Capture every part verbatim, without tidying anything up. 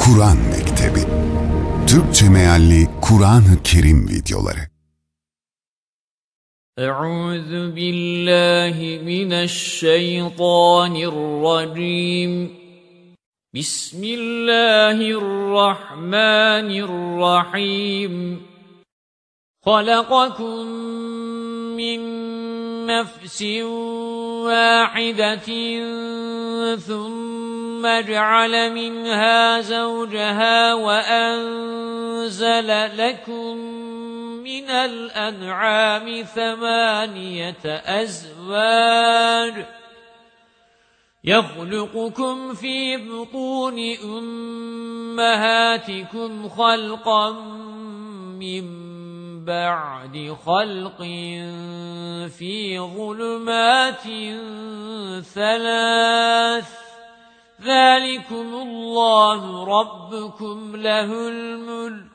Kur'an Mektebi Türkçe mealli Kur'an-ı Kerim videoları. Euzu billahi mineşşeytanirracim. Bismillahirrahmanirrahim. Halakakum min nefsin vahidetin thumma ceale minha zawjaha ve enzele lekum minel en'ami themaniyete ezvâc. يَخْلُقُكُمْ فِي بُطُونِ أُمَّهَاتِكُمْ خَلْقًا مِّن بَعْدِ خَلْقٍ فِي ظُلُمَاتٍ ثَلَاثٍ ذَلِكُمُ اللَّهُ رَبُّكُمْ لَهُ الْمُلْكُ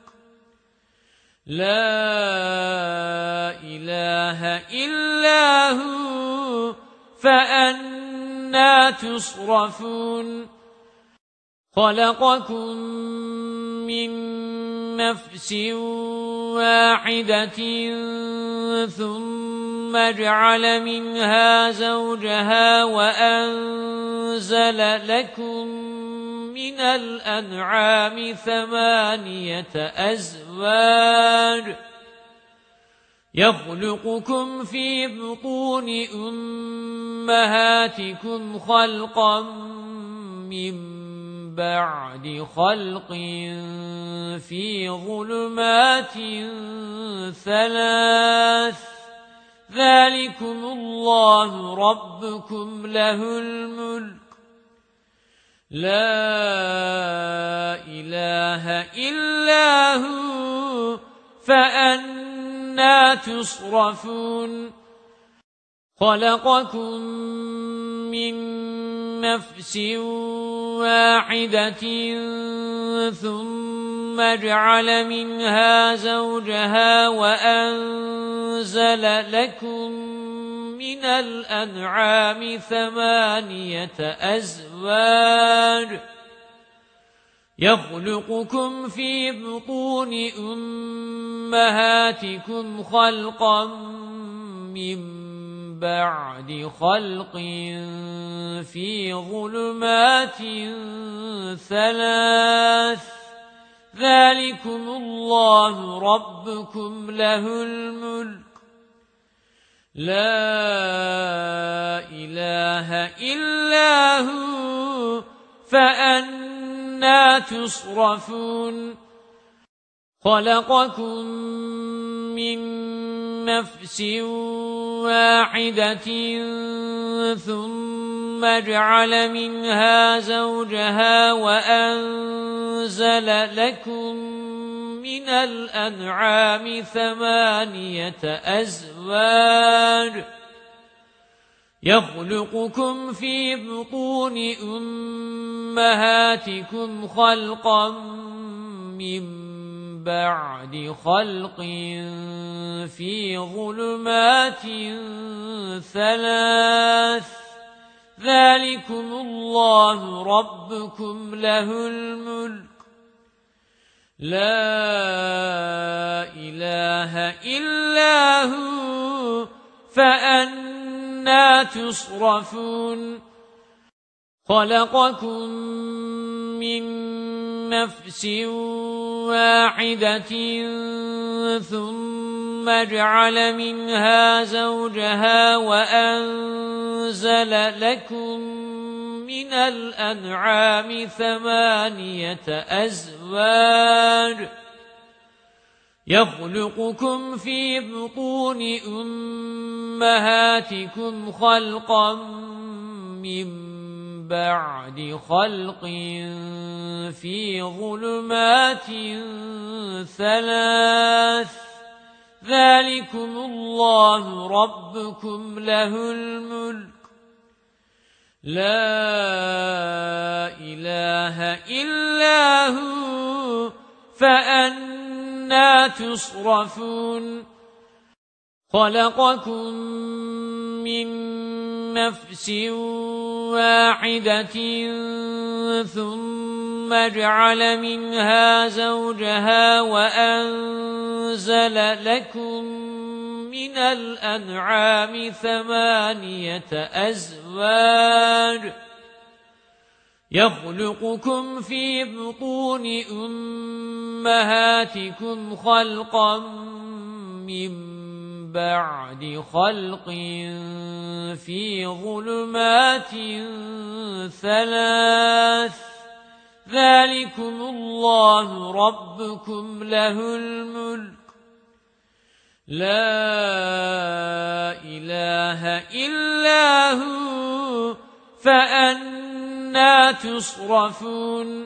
لَا إِلَٰهَ إِلَّا هُوَ فَأَنَّىٰ تُصْرَفُونَ خَلَقَكُم مِّن نَّفْسٍ وَاحِدَةٍ ثُمَّ جَعَلَ مِنْهَا زَوْجَهَا وَأَنزَلَ لَكُم مِّنَ الْأَنْعَامِ ثَمَانِيَةَ أَزْوَاجٍ يَخْلُقُكُمْ فِي بُطُونِ أُمَّهَاتِكُمْ خَلْقًا مِّن بَعْدِ خَلْقٍ فِي ظُلُمَاتٍ ثَلَاثٍ ذَلِكُمُ اللَّهُ رَبُّكُمْ لَهُ الْمُلْكُ لَا إِلَٰهَ إِلَّا هُوَ فَأَنَّىٰ تُصْرَفُونَ خَلَقَكُم مِّن نَّفْسٍ وَاحِدَةٍ ثُمَّ جَعَلَ مِنْهَا زَوْجَهَا وَأَنزَلَ لَكُم مِّنَ الْأَنْعَامِ ثَمَانِيَةَ أَزْوَاجٍ يَخْلُقُكُمْ فِي بُطُونِ أُمَّهَاتِكُمْ خَلْقًا مِّن بَعْدِ خَلْقٍ فِي ظُلُمَاتٍ ثَلَاثٍ ذَلِكُمُ اللَّهُ رَبُّكُمْ لَهُ الْمُلْكُ لَا إِلَٰهَ إِلَّا هُوَ فَأَنَّىٰ تُصْرَفُونَ خَلَقَكُم مِّن نَّفْسٍ وَاحِدَةٍ ثُمَّ جَعَلَ مِنْهَا زَوْجَهَا وَأَنزَلَ لَكُم مِّنَ الْأَنْعَامِ ثَمَانِيَةَ أَزْوَاجٍ يَخْلُقُكُمْ فِي بُطُونِ أُمَّهَاتِكُمْ خَلْقًا مِّن بَعْدِ خَلْقٍ فِي ظُلُمَاتٍ ثَلَاثٍ ذَلِكُمُ اللَّهُ رَبُّكُمْ لَهُ الْمُلْكُ لَا إِلَٰهَ إِلَّا هُوَ فَأَنَّىٰ تُصْرَفُونَ خَلَقَكُم مِّن نَّفْسٍ وَاحِدَةٍ ثُمَّ جَعَلَ مِنْهَا زَوْجَهَا وَأَنزَلَ لَكُم مِّنَ الْأَنْعَامِ ثَمَانِيَةَ أَزْوَاجٍ يَخْلُقُكُمْ فِي بُطُونِ أُمَّهَاتِكُمْ خَلْقًا مِّن بَعْدِ خَلْقٍ فِي ظُلُمَاتٍ ثَلَاثٍ ذَلِكُمُ اللَّهُ رَبُّكُمْ لَهُ الْمُلْكُ لَا إِلَٰهَ إِلَّا هُوَ فَأَنَّىٰ تُصْرَفُونَ خَلَقَكُم مِّن نَّفْسٍ وَاحِدَةٍ ثُمَّ ثم جعل منها زوجها وأنزل لكم من الأنعام ثمانية أزواج يخلقكم في بطون أمهاتكم خلقا من بعد خلق في ظلمات ثلاث ذلكم الله ربكم له الملك لا إله إلا هو فأنى تصرفون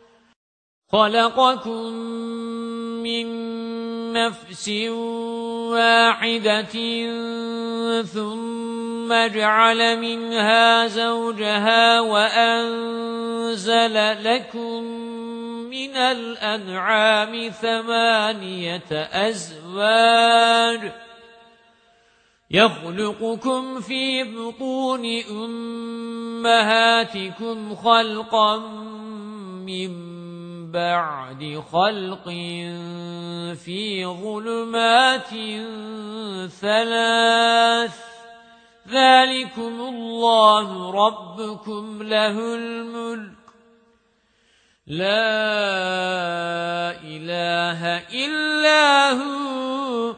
خلقكم من نفس واحدة ثم جعل منها زوجها وأنزل لكم من الأنعام ثمانية أزواج يخلقكم في بطون أمهاتكم خلقا من بعد خلق في ظلمات ثلاث ذلكم الله ربكم له الملك لا إله إلا هو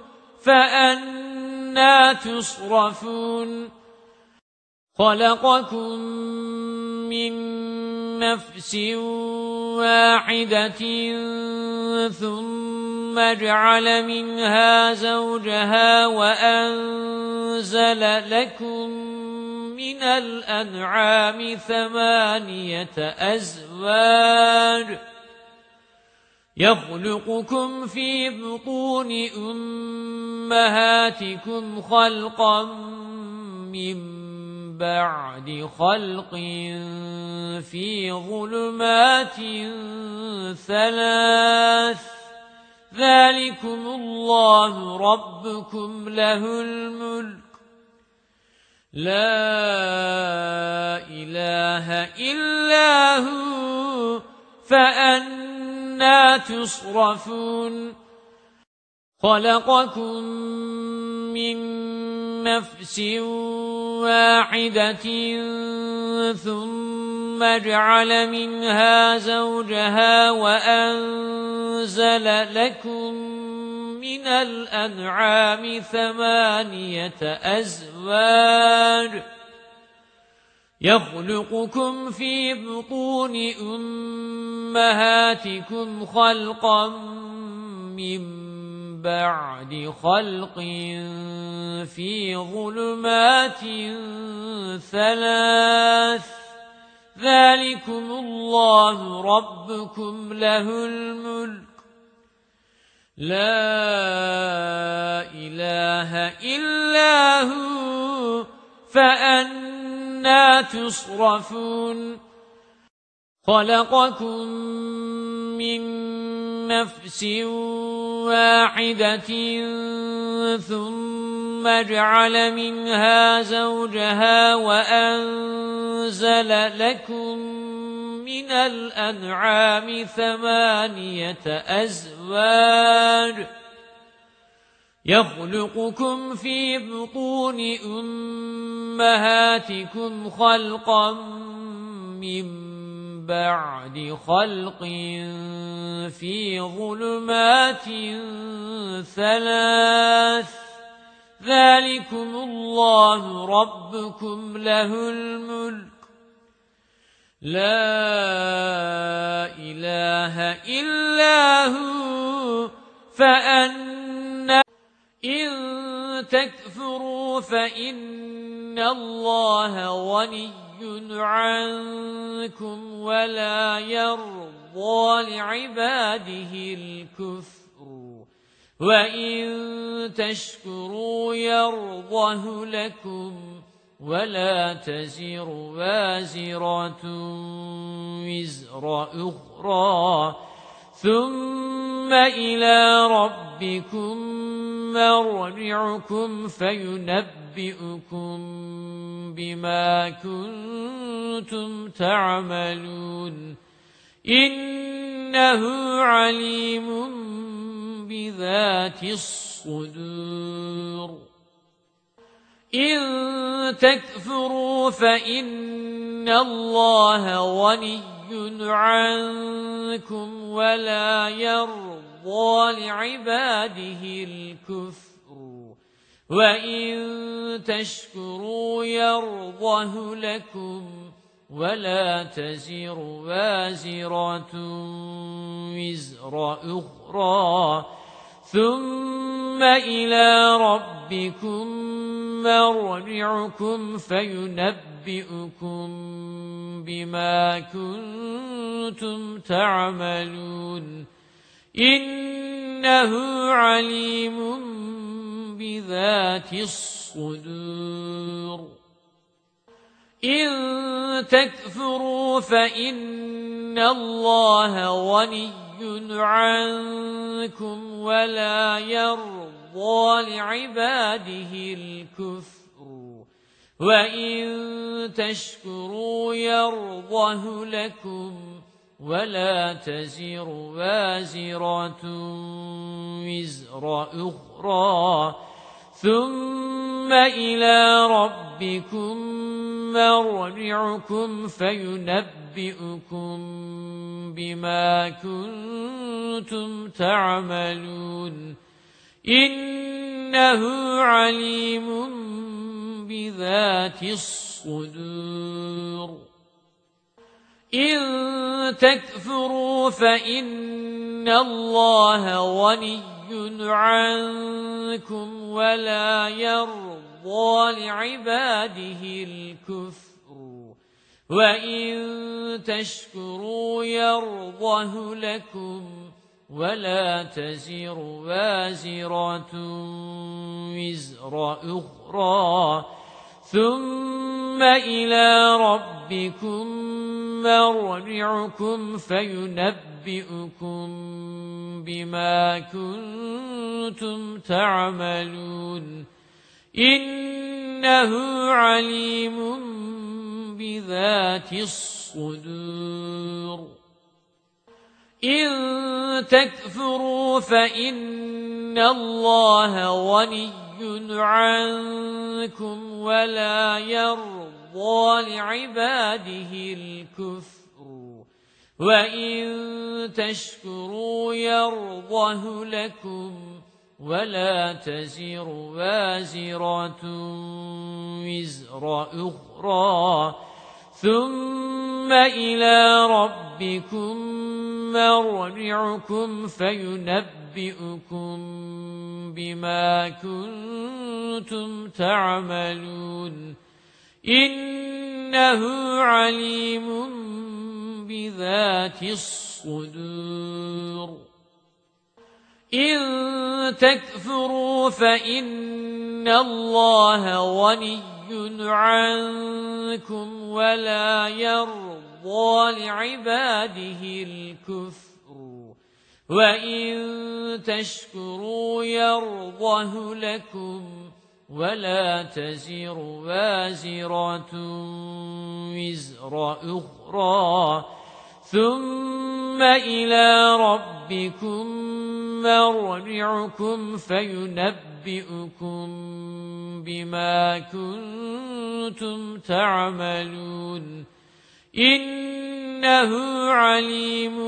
فأنى تصرفون خلقكم من نفس واحدة ثم جعل منها زوجها وأنزل لكم من الأنعام ثمانية أزواج يخلقكم في بطون أمهاتكم خلقا من بعد خلق في ظلمات ثلاث ذلكم الله ربكم له الملك لا إله إلا هو فأنى تصرفون خلقكم من نفس واحدة ثم جعل منها زوجها وأنزل لكم من الأنعام ثمانية أزواج يخلقكم في بطون أمهاتكم خلقا من بعد خلق في ظلمات ثلاث ذلكم الله ربكم له الملك لا إله إلا هو فأنى تصرفون خلقكم من نفس واحدة ثم جعل منها زوجها وأنزل لكم من الأنعام ثمانية أزواج يخلقكم في بطون أمهاتكم خلقا من بعد خلق في ظلمات ثلاث ذلكم الله ربكم له الملك لا إله إلا هو فأنى إن تكفروا فإن الله غني عنكم ولا يرضى لعباده الكفر وإن تشكروا يرضه لكم ولا تزر وازرة وزر أخرى ثم إلى ربكم مرجعكم فينبئكم بما كنتم تعملون إنه عليم بذات الصدور إن تكفروا فإن الله غني عنكم ولا يرضى لعباده الكفر وإن تشكروا يرضه لكم ولا تزر وازرة وزر أخرى ثم إلى ربكم مرجعكم فينبئكم بما كنتم تعملون إنه عليم بذات الصدور إن تكفروا فإن الله غني عنكم ولا يرضى لعباده الكفر وإن تشكروا يرضه لكم ولا تزر وازرة وزر أخرى ثم إلى ربكم مرجعكم فينبئكم بما كنتم تعملون إنه عليم بذات الصدور إن تكفروا فإن الله غني عنكم ولا يرضى لعباده الكفر وإن تشكروا يرضه لكم ولا تزر وازرة وزر أخرى ثم إلى ربكم مرجعكم فينبئكم بما كنتم تعملون إنه عليم بذات الصدور إن تكفروا فإن الله غني عنكم ولا يرضى لعباده الكفر وإن تشكروا يرضه لكم ولا تزر وازرة وزر أخرى ثم إلى ربكم مرجعكم فينبئكم بما كنتم تعملون إنه عليم بذات الصدور إن تكفروا فإن الله غني عنكم ولا يرضى لعباده الكفر وإن تشكروا يرضه لكم ولا تزر وازرة وزر أخرى ثم إلى ربكم مرجعكم فينبئكم بما كنتم تعملون إنه عليم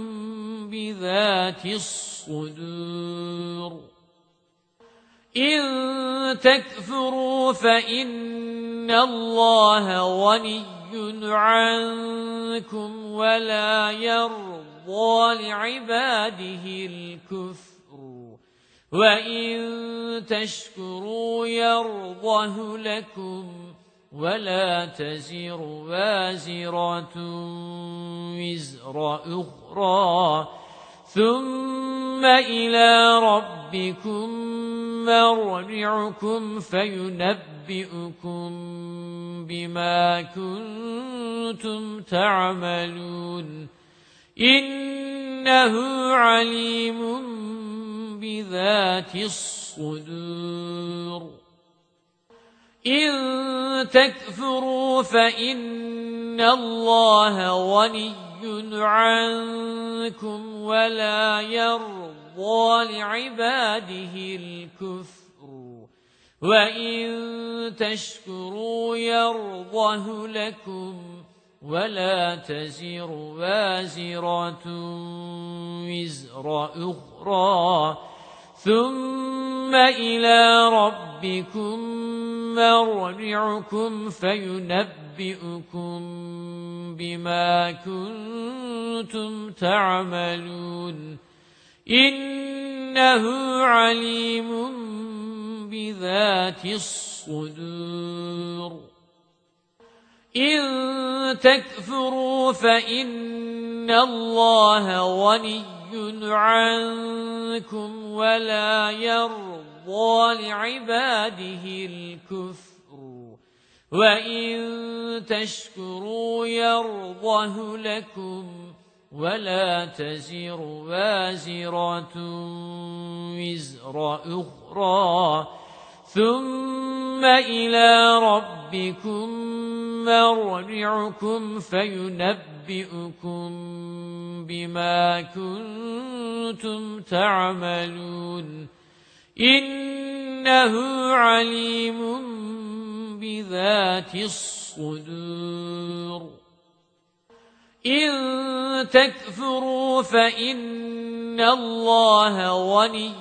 بذات الصدور إن تكفروا فإن الله غني عنكم ولا يرضى لعباده الكفر وإن تشكروا يرضه لكم ولا تزر وازرة وزر أخرى ثم إلى ربكم مرجعكم فينبئكم بما كنتم تعملون إنه عليم بذات الصدور إن تكفروا فإن الله غني عنكم ولا يرضى لعباده الكفر وإن تشكروا يرضه لكم ولا تزر وازرة وزر أخرى ثم إلى ربكم مرجعكم فينبئكم بما كنتم تعملون إنه عليم بذات الصدور إن تكفروا فإن الله غني عنكم ولا يرضى لعباده الكفر وإن تشكروا يرضه لكم ولا تزر وازرة وزر أخرى ثم إلى ربكم مرجعكم فينبئكم بما كنتم تعملون إنه عليم بذات الصدور إن تكفروا فإن الله غني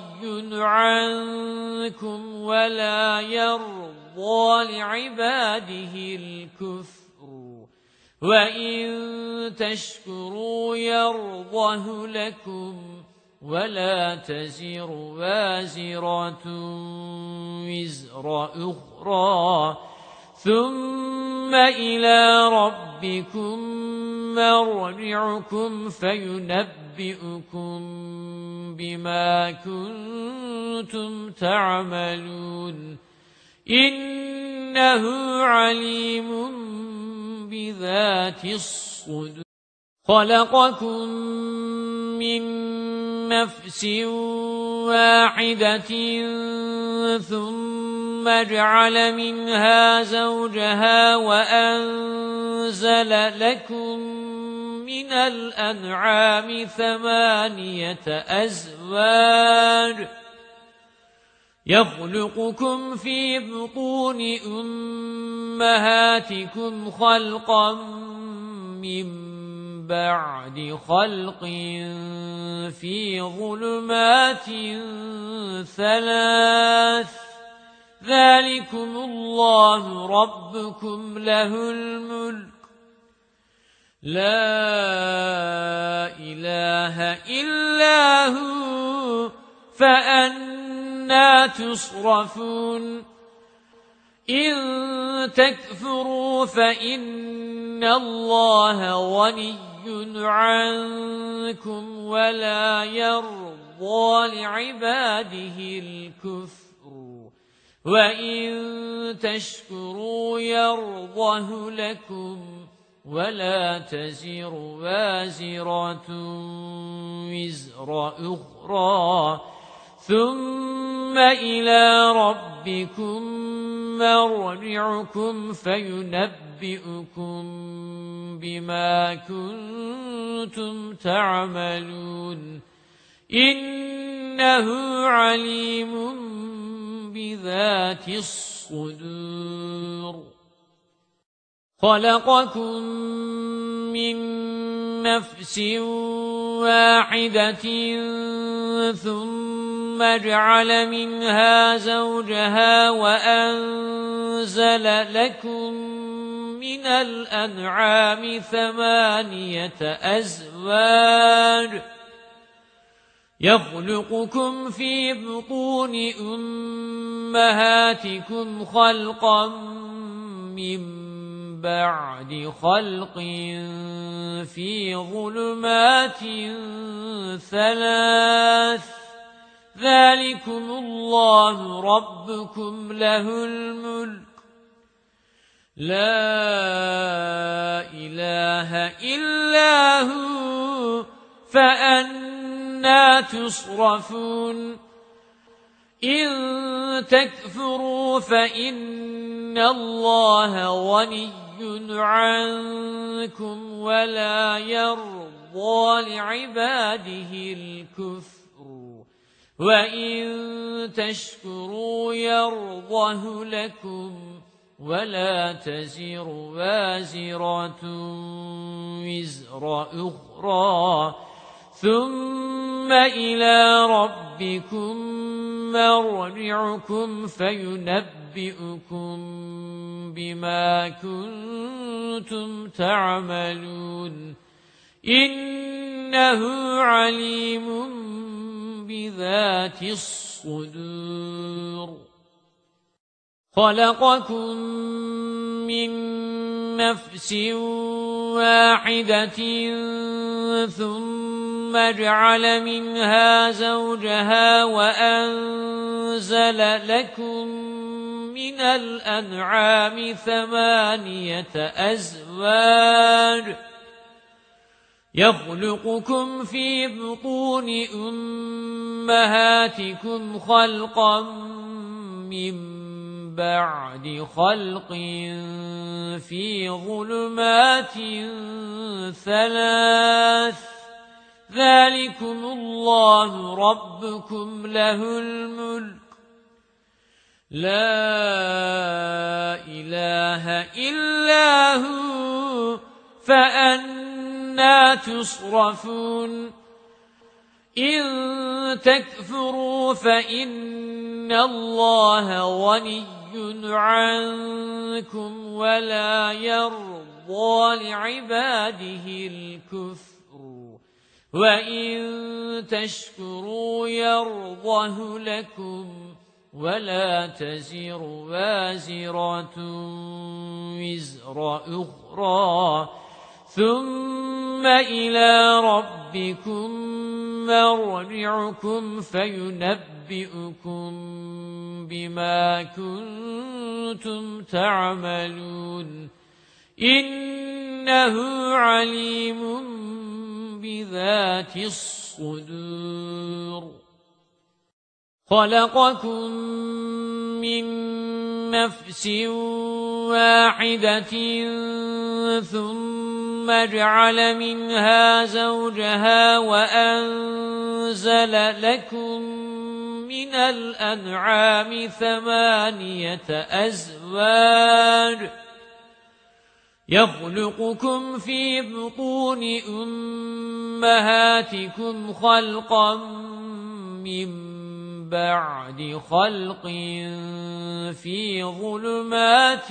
عنكم ولا يرضى لعباده الكفر وإن تشكروا يرضه لكم ولا تزر وازرة وزر أخرى ثم إلى ربكم مرجعكم فينبئكم بما كنتم تعملون إنه عليم بذات الصدور خلقكم من نفس واحدة ثم جعل منها زوجها وأنزل لكم من الأنعام ثمانية أزواج يخلقكم في بطون أمهاتكم خلقا من بعد خلق في ظلمات ثلاث ذلكم الله ربكم له الملك لا إله إلا هو فأنى تصرفون إن تكفروا فإن الله غني عنكم ولا يرضى لعباده الكفر وإن تشكروا يرضه لكم ولا تزر وازرة وزر أخرى ثم إلى ربكم مرجعكم فينبئكم بما كنتم تعملون إنه عليم بذات الصدور خلقكم من نفس واحدة ثم جعل منها زوجها وأنزل لكم من الأنعام ثمانية أزواج يخلقكم في بطون أمهاتكم خلقا من بعد خلق في ظلمات ثلاث ذلكم الله ربكم له الملك لا إله إلا هو فأنى تصرفون إن تكفروا فإن الله غني عنكم ولا يرضى لعباده الكفر وإن تشكروا يرضه لكم ولا تزر وازرة وزر أخرى ثم إلى ربكم مرجعكم فينبئكم بما كنتم تعملون إنه عليم بذات الصدور خلقكم من نفس واحدة ثم جعل منها زوجها وأنزل لكم من الأنعام ثمانية أزواج يخلقكم في بطون أمهاتكم خلقا من بعد خلق في ظلمات ثلاث ذلكم الله ربكم له الملك لا إله إلا هو فأنى تصرفون إن تكفروا فإن الله غني عنكم ولا يرضى لعباده الكفر وإن تشكروا يرضه لكم ولا تزر وازرة وزر أخرى ثم إلى ربكم مرجعكم فينبئكم بما كنتم تعملون إنه عليم بذات الصدور خلقكم من نفس واحدة ثم جعل منها زوجها وأنزل لكم من الأنعام ثمانية أزواج يخلقكم في بطون أمهاتكم خلقا من بعد خلق في ظلمات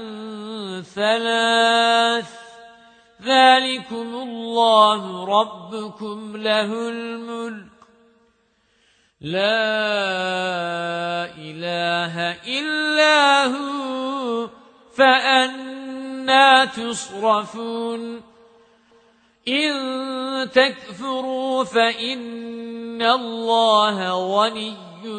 ثلاث ذلكم الله ربكم له الملك لا إله إلا هو فأنى تصرفون إن تكفروا فإن الله غني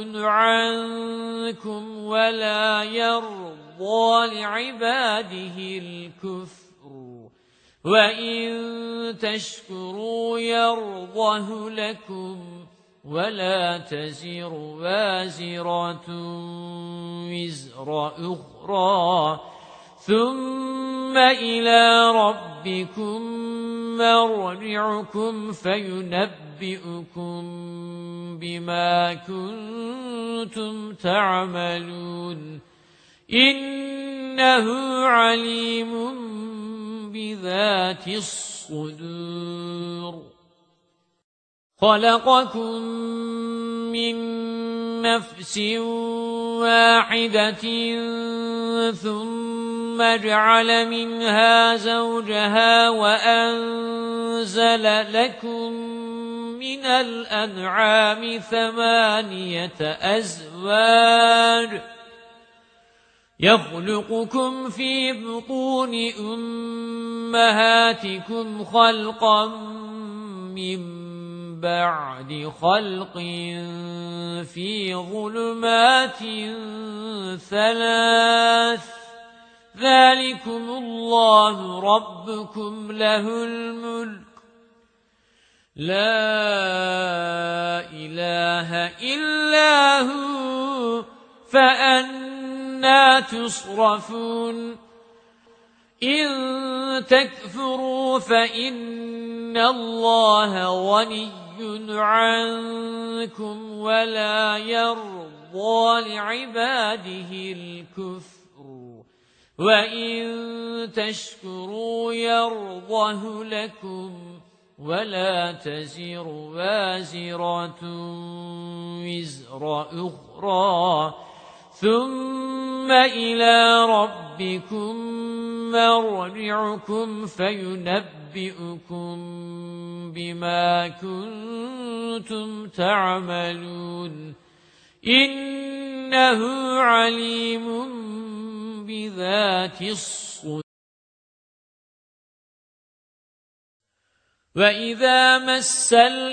عنكم ولا يرضى لعباده الكفر وإن تشكروا يرضه لكم ولا تزر وازرة وزر أخرى ثم إلى ربكم مرجعكم فينبئكم بما كنتم تعملون إنه عليم بذات الصدور خلقكم من نفس واحدة ثم جعل منها زوجها وأنزل لكم من الأنعام ثمانية أزواج يخلقكم في بطون أمهاتكم خلقا من بعد خلق في ظلمات ثلاث ذلكم الله ربكم له الملك لا إله إلا هو فأنى تصرفون إن تكفروا فإن الله غني عنكم ولا يرضى لعباده الكفر وإن تشكروا يرضه لكم ولا تزر وازرة وزر أخرى ثم إلى ربكم مرجعكم فينبئكم بما كنتم تعملون إنه عليم بذات الصدور وإذا مس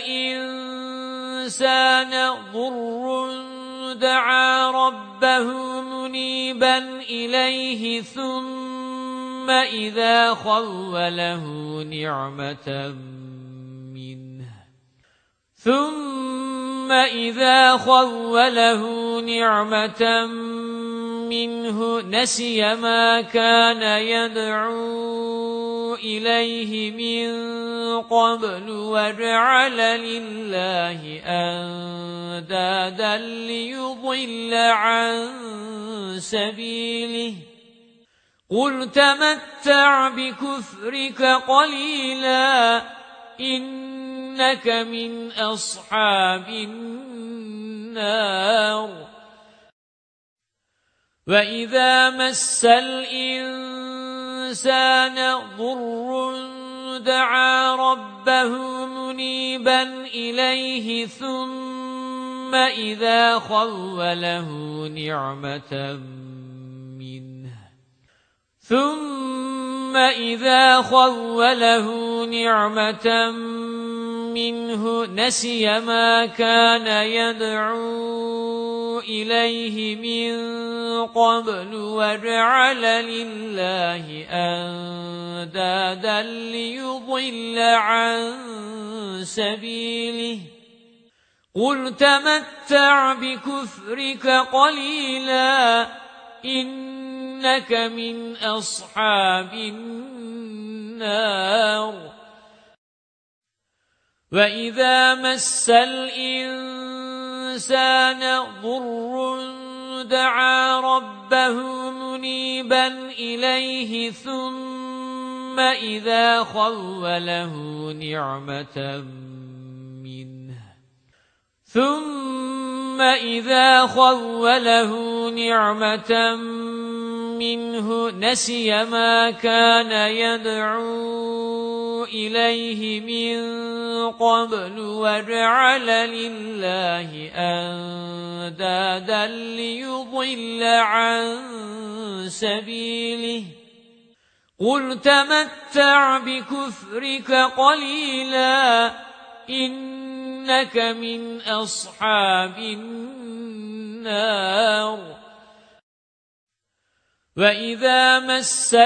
الإنسان ضر دعا ربه منيبا إليه ثم إذا خوله نعمة منه ثم إذا خوله نعمة منه نسي ما كان يدعو إليه من قبل وجعل لله أندادا ليضل عن سبيله قل تمتع بكفرك قليلا إنك من أصحاب النار وإذا مس الإنسان ضر دعا ربه منيبا إليه ثم إذا خوله نعمة منه ثم إذا خوله نعمة منه نسي ما كان يدعو إليه من قبل وجعل لله أندادا ليضل عن سبيله قل تمتع بكفرك قليلا إنك من أصحاب النار وإذا مس الإنسان ضر دعا ربه منيبا إليه ثم إذا خوله نعمة منه ثم إذا خوله نعمة منه نسي ما كان يدعو إليه من قبل وجعل لله أندادا ليضل عن سبيله قل تمتع بكفرك قليلا إنك من أصحاب النار وإذا مس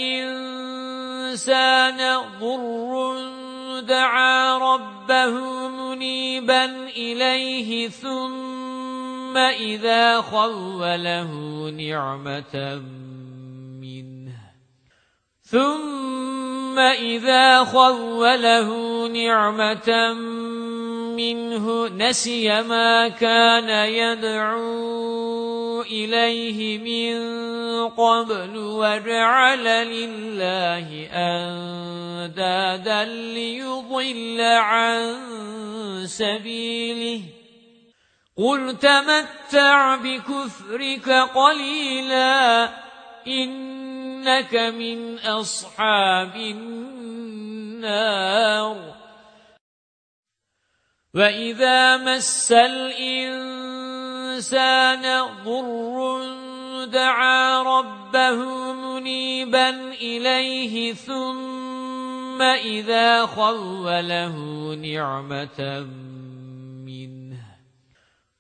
الإنسان ضر دعا ربه منيبا إليه ثم إذا خوله نعمة منه ثم إذا خوله نعمة منه نسي ما كان يدعو إليه من قبل وجعل لله أندادا ليضل عن سبيله قل تمتع بكفرك قليلا إنك من أصحاب النار وإذا مس الإنسان ضر دعا ربه منيبا إليه ثم إذا خوله نعمة منه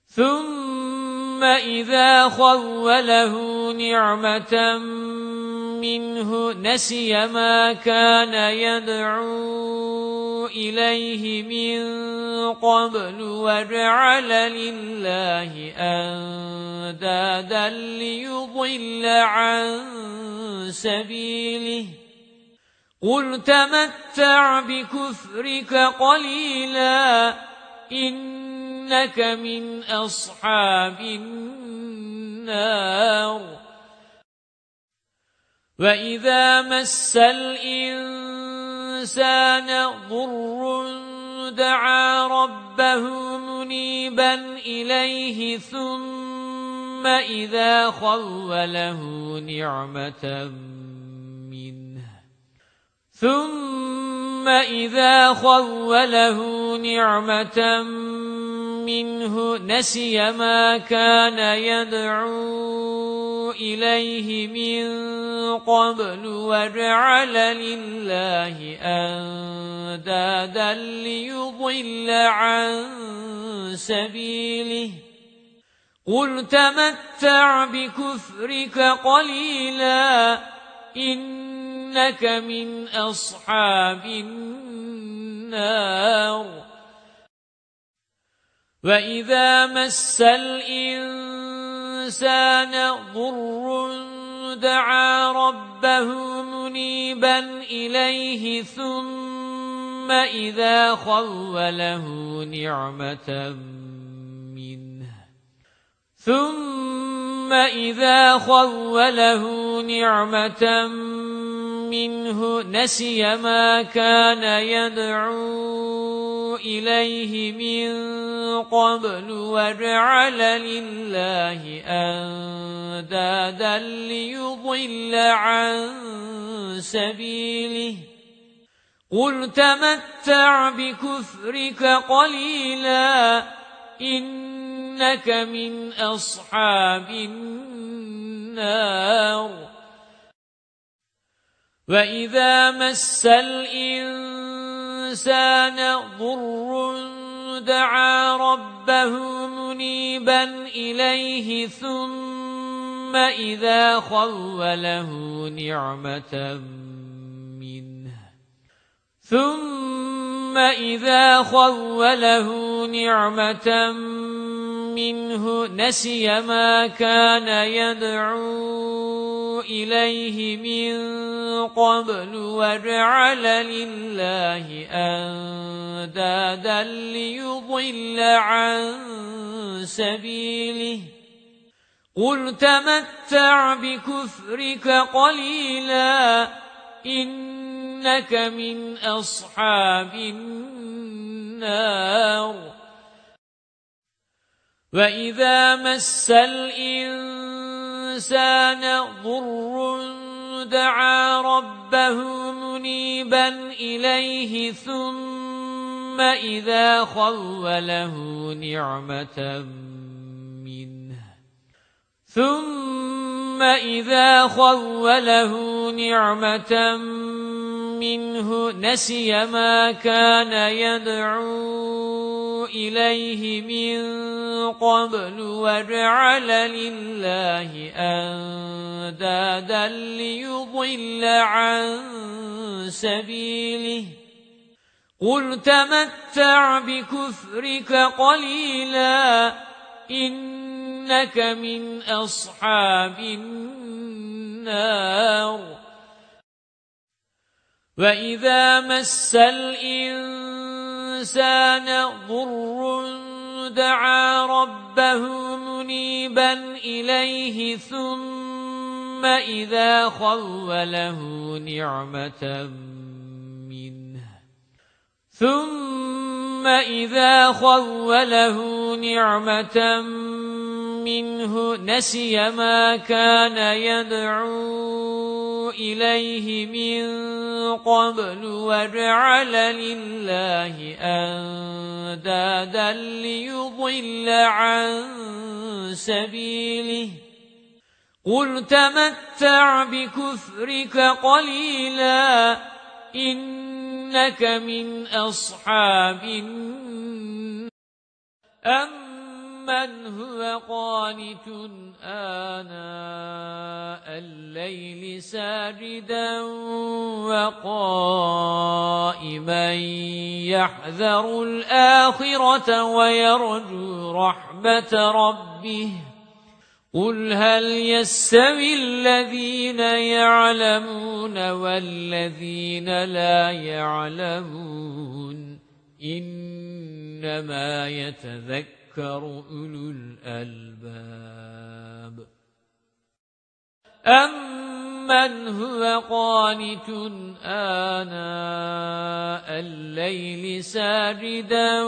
ثم إذا خوله نعمة منه نسي ما كان يدعو إليه من قبل وجعل لله أندادا ليضل عن سبيله قل تمتع بكفرك قليلا إنك من أصحاب النار وإذا مس الإنسان ضر دعا ربه منيبا إليه ثم إذا خوله نعمة منه ثم إذا خوله نعمة منه نسي ما كان يدعو إليه من قبل وجعل لله أندادا ليضل عن سبيله قل تمتع بكفرك قليلا إنك من أصحاب النار وإذا مس الإنسان ضر دعا ربه منيبا إليه ثم إذا خوله نعمة منه ثم إذا خوله نعمة منه نسي ما كان يدعو إليه من قبل وجعل لله أندادا ليضل عن سبيله قل تمتع بكفرك قليلا إنك من أصحاب النار وإذا مس الإنسان ضر دعا ربه منيبا إليه ثم إذا خوله نعمة منه ثم إذا خوله نعمة منه نسي ما كان يدعو إليه من قبل وجعل لله أندادا ليضل عن سبيله قل تمتع بكفرك قليلا إنك من أصحاب النار وإذا مس الإنسان ضر دعا ربه منيبا إليه ثم إذا خوله نعمة منه ثم إذا خوله نعمة منه نسي ما كان يدعو إليه من قبل وجعل لله أندادا ليضل عن سبيله قل تمتع بكفرك قليلا إنك من أصحاب النار وإذا مس الإنسان ضر دعا ربه منيبا إليه ثم إذا خوله نعمة منه ثم إذا خوله نعمة منه نسي ما كان يدعو إليه من قبل وجعل لله أندادا ليضل عن سبيله قل تمتع بكفرك قليلا إنك من أصحاب النار أَمَّنْ هُوَ قَانِتٌ آنَاءَ اللَّيْلِ سَاجِدًا وَقَائِمًا يَحْذَرُ الْآخِرَةَ وَيَرْجُو رَحْمَةَ رَبِّهِ قُلْ هَلْ يَسْتَوِي الَّذِينَ يَعْلَمُونَ وَالَّذِينَ لَا يَعْلَمُونَ إِنَّمَا يَتَذَكَّرُ أُولُو الْأَلْبَابِ أَمَّنْ هُوَ قَانِتٌ آنَاءَ اللَّيْلِ سَاجِدًا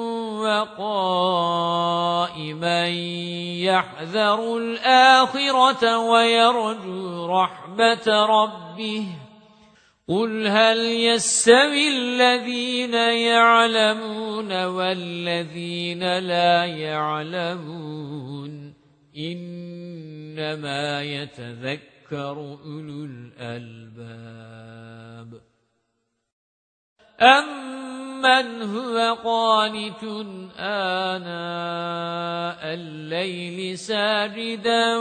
وَقَائِمًا يَحْذَرُ الْآخِرَةَ وَيَرْجُو رَحْمَةَ رَبِّهِ قُلْ هَلْ يَسْتَوِي الَّذِينَ يَعْلَمُونَ وَالَّذِينَ لَا يَعْلَمُونَ إِنَّمَا يَتَذَكَّرُ أُولُو الْأَلْبَابِ أَمَّنْ هُوَ قَانِتٌ آنَاءَ اللَّيْلِ سَاجِدًا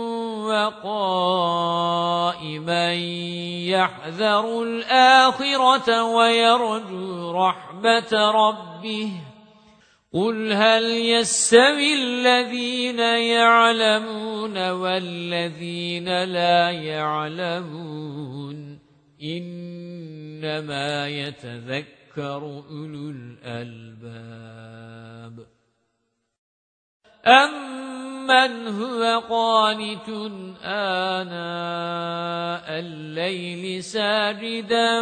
وَقَائِمًا يَحْذَرُ الْآخِرَةَ وَيَرْجُو رَحْمَةَ رَبِّهِ قُلْ هَلْ يَسْتَوِي الَّذِينَ يَعْلَمُونَ وَالَّذِينَ لَا يَعْلَمُونَ إِنَّمَا يَتَذَكَّرُ أُولُو الْأَلْبَابِ أَمَّنْ هُوَ قَانِتٌ آنَاءَ اللَّيْلِ سَاجِدًا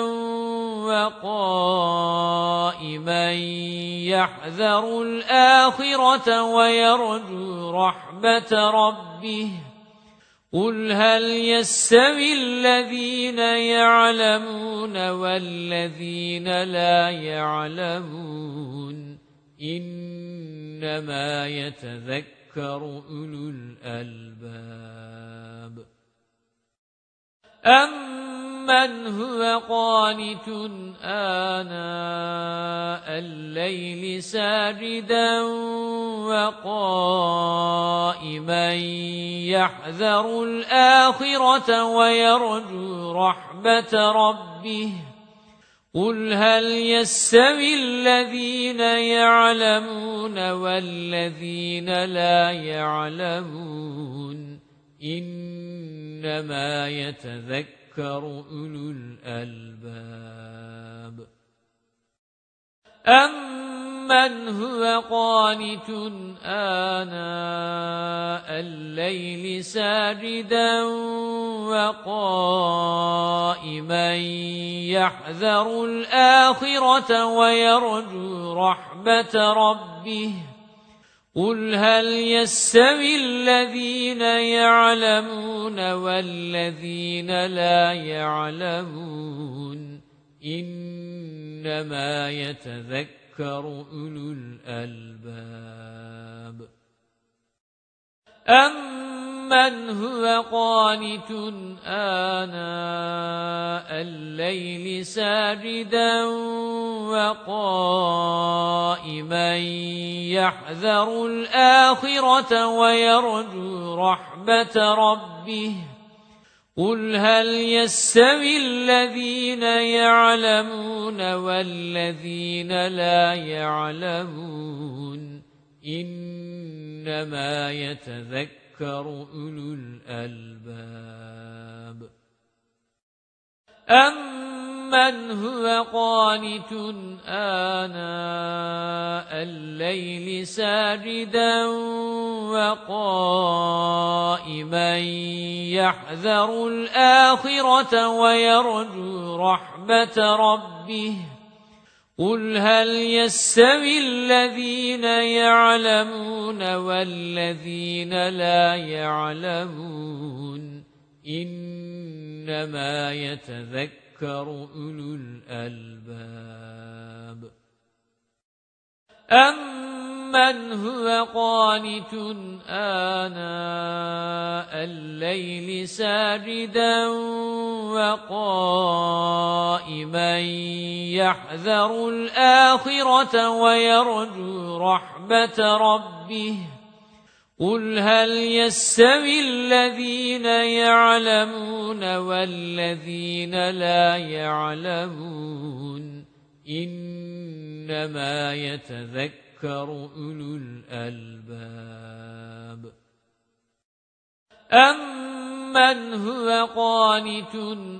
وَقَائِمًا يَحْذَرُ الْآخِرَةَ وَيَرْجُو رَحْمَةَ رَبِّهِ قُلْ هَلْ يَسْتَوِي الَّذِينَ يَعْلَمُونَ وَالَّذِينَ لَا يَعْلَمُونَ إِنَّمَا يَتَذَكَّرُ أُولُو الْأَلْبَابِ أَمَّنْ هُوَ قَانِتٌ آنَاءَ اللَّيْلِ سَاجِدًا وَقَائِمًا يَحْذَرُ الْآخِرَةَ وَيَرْجُو رَحْمَةَ رَبِّهِ قُلْ هَلْ يَسْتَوِي الَّذِينَ يَعْلَمُونَ وَالَّذِينَ لَا يَعْلَمُونَ إِنَّمَا يَتَذَكَّرُ أُولُو الْأَلْبَابِ أَمَّنْ هُوَ قَانِتٌ آنَاءَ اللَّيْلِ سَاجِدًا وَقَائِمًا يَحْذَرُ الْآخِرَةَ وَيَرْجُو رَحْمَةَ رَبِّهِ قُلْ هَلْ يَسْتَوِي الَّذِينَ يَعْلَمُونَ وَالَّذِينَ لَا يَعْلَمُونَ إِنَّمَا يَتَذَكَّرُ أُولُو الْأَلْبَابِ أَمَّنْ هُوَ قَانِتٌ آنَاءَ اللَّيْلِ سَاجِدًا وَقَائِمًا يَحْذَرُ الْآخِرَةَ وَيَرْجُو رَحْمَةَ رَبِّهِ قُلْ هَلْ يَسْتَوِي الَّذِينَ يَعْلَمُونَ وَالَّذِينَ لَا يَعْلَمُونَ إِنَّمَا يَتَذَكَّرُ أُولُو الْأَلْبَابِ أَمَّنْ هُوَ قَانِتٌ آنَاءَ اللَّيْلِ سَاجِدًا وَقَائِمًا يَحْذَرُ الْآخِرَةَ وَيَرْجُو رَحْمَةَ رَبِّهِ قُلْ هَلْ يَسْتَوِي الَّذِينَ يَعْلَمُونَ وَالَّذِينَ لَا يَعْلَمُونَ إِنَّمَا يَتَذَكَّرُ أُولُو الْأَلْبَابِ أَمَّنْ هُوَ قَانِتٌ آنَاءَ اللَّيْلِ سَاجِدًا وَقَائِمًا يَحْذَرُ الْآخِرَةَ وَيَرْجُو رَحْمَةَ رَبِّهِ قُلْ هَلْ يَسْتَوِي الَّذِينَ يَعْلَمُونَ وَالَّذِينَ لَا يَعْلَمُونَ إِنَّمَا يَتَذَكَّرُ أُولُو الْأَلْبَابِ أَمَّنْ هُوَ قَانِتٌ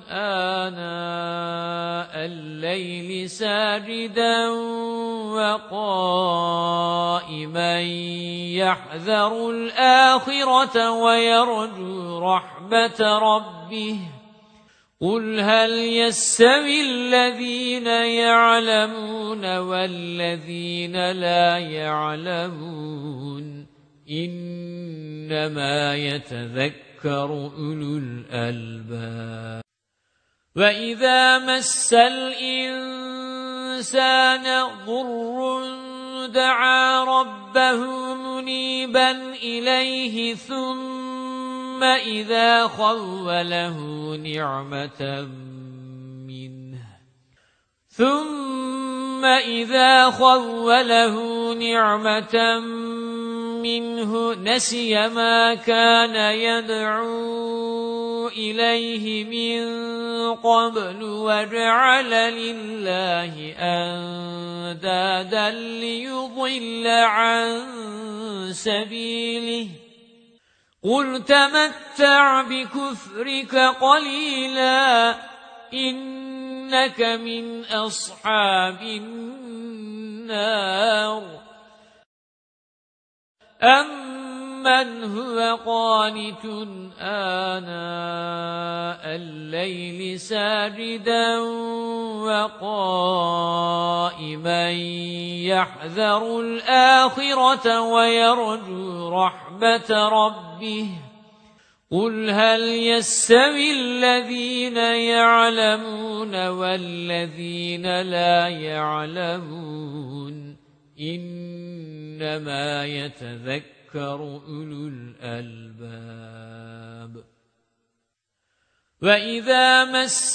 آنَاءَ اللَّيْلِ سَاجِدًا وَقَائِمًا يَحْذَرُ الْآخِرَةَ وَيَرْجُو رَحْمَةَ رَبِّهِ قُلْ هَلْ يَسْتَوِي الَّذِينَ يَعْلَمُونَ وَالَّذِينَ لَا يَعْلَمُونَ إِنَّمَا يَتَذَكَّرُ أُولُو الْأَلْبَابِ وَإِذَا مَسَّ الْإِنسَانَ ضُرٌّ دَعَا رَبَّهُ مُنِيبًا إِلَيْهِ ثُمَّ إِذَا خَوَّلَهُ نِعْمَةً مِنْهُ ثُمَّ إِذَا خَوَّلَهُ نِعْمَةً مِنْهُ نَسِيَ مَا كَانَ يَدْعُو إِلَيْهِ مِنْ قَبْلُ وَجَعَلَ لِلَّهِ أَنْدَادًا لِيُضِلَّ عَنْ سَبِيلِهِ قُلْ تَمَتَّعْ بِكُفْرِكَ قَلِيلًا إِنَّكَ مِنْ أَصْحَابِ النَّارِ أَمَّنْ هُوَ قَانِتٌ آنَاءَ اللَّيْلِ سَاجِدًا وَقَائِمًا يَحْذَرُ الْآخِرَةَ وَيَرْجُو رَحْمَةَ رَبِّهِ قُلْ هَلْ يَسْتَوِي الَّذِينَ يَعْلَمُونَ وَالَّذِينَ لَا يَعْلَمُونَ إِنَّمَا يَتَذَكَّرُ أُولُو الْأَلْبَابِ وَإِذَا مَسَّ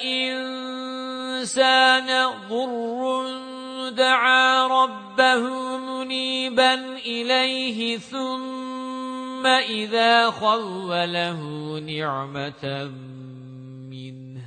الْإِنسَانَ ضُرٌّ دَعَا رَبَّهُ مُنِيبًا إِلَيْهِ ثُمَّ إِذَا خَوَّلَهُ نِعْمَةً مِنْهُ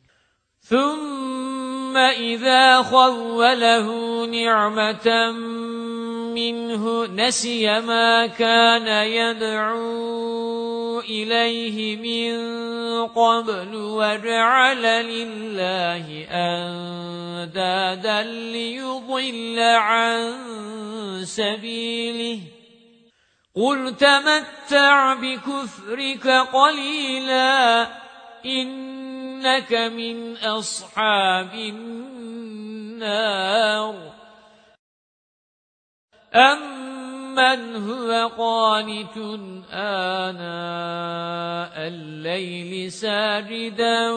ثُمَّ إِذَا خَوَّلَهُ نِعْمَةً مِنْهُ نَسِيَ مَا كَانَ يَدْعُو إِلَيْهِ مِنْ قَبْلُ وَجَعَلَ لِلَّهِ أَنْدَادًا لِيُضِلَّ عَنْ سَبِيلِهِ قُلْ تَمَتَّعْ بِكُفْرِكَ قَلِيلًا إِنَّكَ مِنْ أَصْحَابِ النَّارِ أَمَّنْ هُوَ قَانِتٌ آنَاءَ اللَّيْلِ سَاجِدًا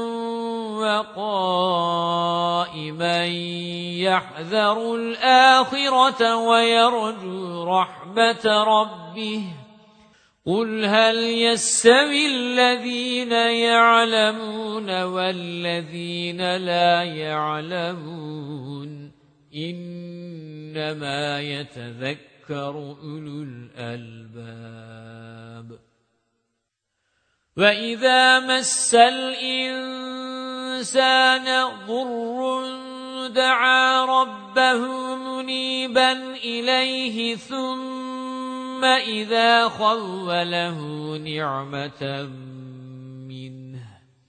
وَقَائِمًا يَحْذَرُ الْآخِرَةَ وَيَرْجُو رَحْمَةَ رَبِّهِ قُلْ هَلْ يَسْتَوِي الَّذِينَ يَعْلَمُونَ وَالَّذِينَ لَا يَعْلَمُونَ إِنَّمَا يَتَذَكَّرُ أُولُو الْأَلْبَابِ وَإِذَا مَسَّ الْإِنسَانَ ضُرٌّ دَعَا رَبَّهُ مُنِيبًا إِلَيْهِ ثُمَّ إِذَا خَوَّلَهُ نِعْمَةً مِنْهُ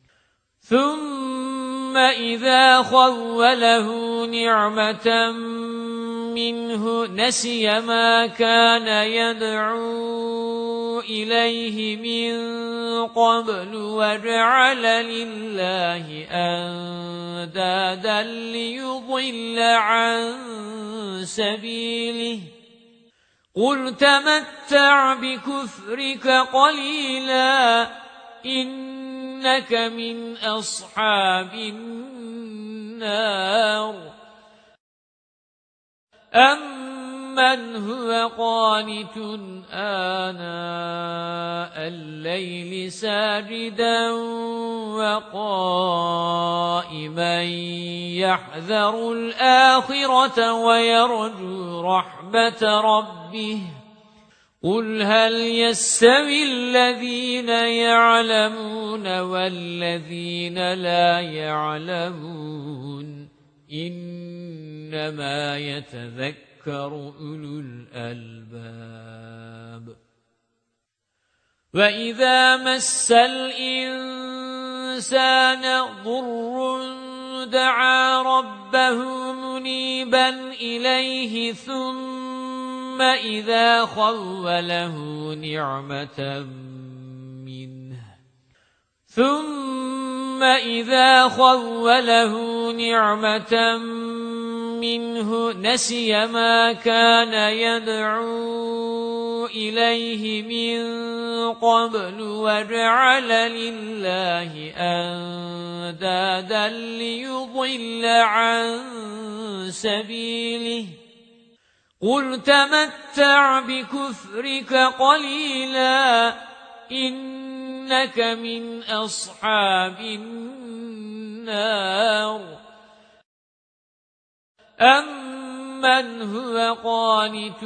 ثُمَّ إِذَا خَوَّلَهُ نِعْمَةً مِنْهُ نَسِيَ مَا كَانَ يَدْعُو إِلَيْهِ مِنْ قَبْلُ وَجَعَلَ لِلَّهِ أَنْدَادًا لِيُضِلَّ عَنْ سَبِيلِهِ قُلْ تَمَتَّعْ بِكُفْرِكَ قَلِيلًا إِنَّكَ مِنْ أَصْحَابِ النَّارِ أَمَّنْ هُوَ قَانِتٌ آنَاءَ اللَّيْلِ سَاجِدًا وَقَائِمًا يَحْذَرُ الْآخِرَةَ وَيَرْجُو رَحْمَةَ رَبِّهِ قُلْ هَلْ يَسْتَوِي الَّذِينَ يَعْلَمُونَ وَالَّذِينَ لَا يَعْلَمُونَ إِنَّمَا يَتَذَكَّرُ أُولُو الْأَلْبَابِ وَإِذَا مَسَّ الْإِنسَانَ ضُرٌّ دَعَا رَبَّهُ مُنِيبًا إِلَيْهِ ثُمَّ إِذَا خَوَّلَهُ نِعْمَةً مِنْهُ ثُمَّ إِذَا خَوَّلَهُ نِعْمَةً مِنْهُ نَسِيَ مَا كَانَ يَدْعُو إِلَيْهِ مِنْ قَبْلُ وَجَعَلَ لِلَّهِ أَنْدَادًا لِيُضِلَّ عَنْ سَبِيلِهِ قُلْ تَمَتَّعْ بِكُفْرِكَ قَلِيلًا إِنَّكَ مِنْ أَصْحَابِ النَّارِ أَمَّنْ هُوَ قَانِتٌ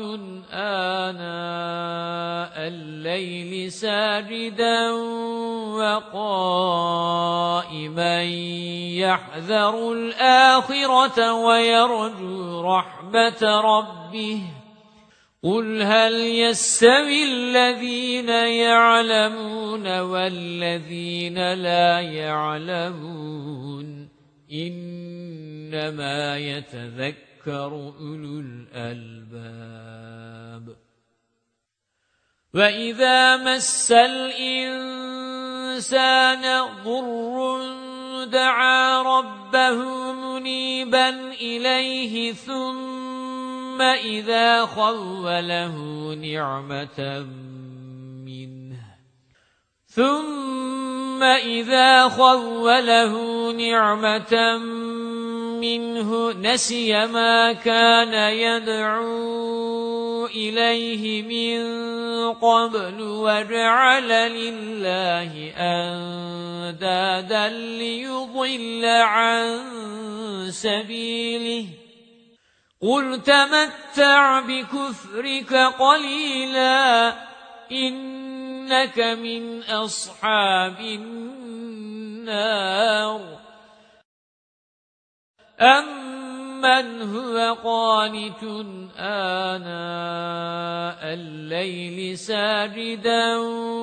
آنَاءَ اللَّيْلِ سَاجِدًا وَقَائِمًا يَحْذَرُ الْآخِرَةَ وَيَرْجُو رَحْمَةَ رَبِّهِ قُلْ هَلْ يَسْتَوِي الَّذِينَ يَعْلَمُونَ وَالَّذِينَ لَا يَعْلَمُونَ إِنَّمَا يَتَذَكَّرُ أُولُو الْأَلْبَابِ وَإِذَا مَسَّ الْإِنسَانَ ضُرٌّ دَعَا رَبَّهُ مُنِيبًا إِلَيْهِ ثُمَّ إِذَا خَوَّلَهُ نِعْمَةً مِنْهُ ثُمَّ إِذَا خَوَّلَهُ نِعْمَةً مِنْهُ نَسِيَ مَا كَانَ يَدْعُو إِلَيْهِ مِنْ قَبْلُ وَجَعَلَ لِلَّهِ أَنْدَادًا لِيُضِلَّ عَنْ سَبِيلِهِ قُلْ تَمَتَّعْ بِكُفْرِكَ قَلِيلًا إِنَّكَ مِنْ أَصْحَابِ النَّارِ أَمَّنْ هُوَ قَانِتٌ آنَاءَ اللَّيْلِ سَاجِدًا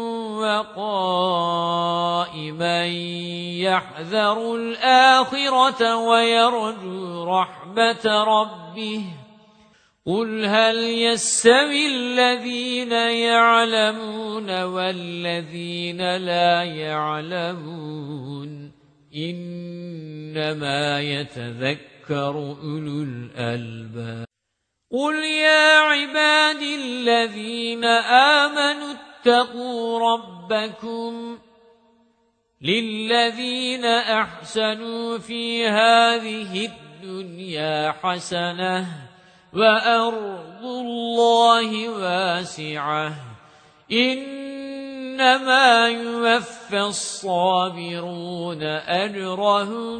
وَقَائِمًا يَحْذَرُ الْآخِرَةَ وَيَرْجُو رَحْمَةَ رَبِّهِ قُلْ هَلْ يَسْتَوِي الَّذِينَ يَعْلَمُونَ وَالَّذِينَ لَا يَعْلَمُونَ إِنَّمَا يَتَذَكَّرُ أُولُو الْأَلْبَابِ قُلْ يَا عِبَادِي الَّذِينَ آمَنُوا اتَّقُوا رَبَّكُمْ لِلَّذِينَ أَحْسَنُوا فِي هَذِهِ الدُّنْيَا حَسَنَةٌ وَأَرْضُ اللَّهِ وَاسِعَةٌ إِنَّمَا يُوَفَّى الصَّابِرُونَ أَجْرَهُم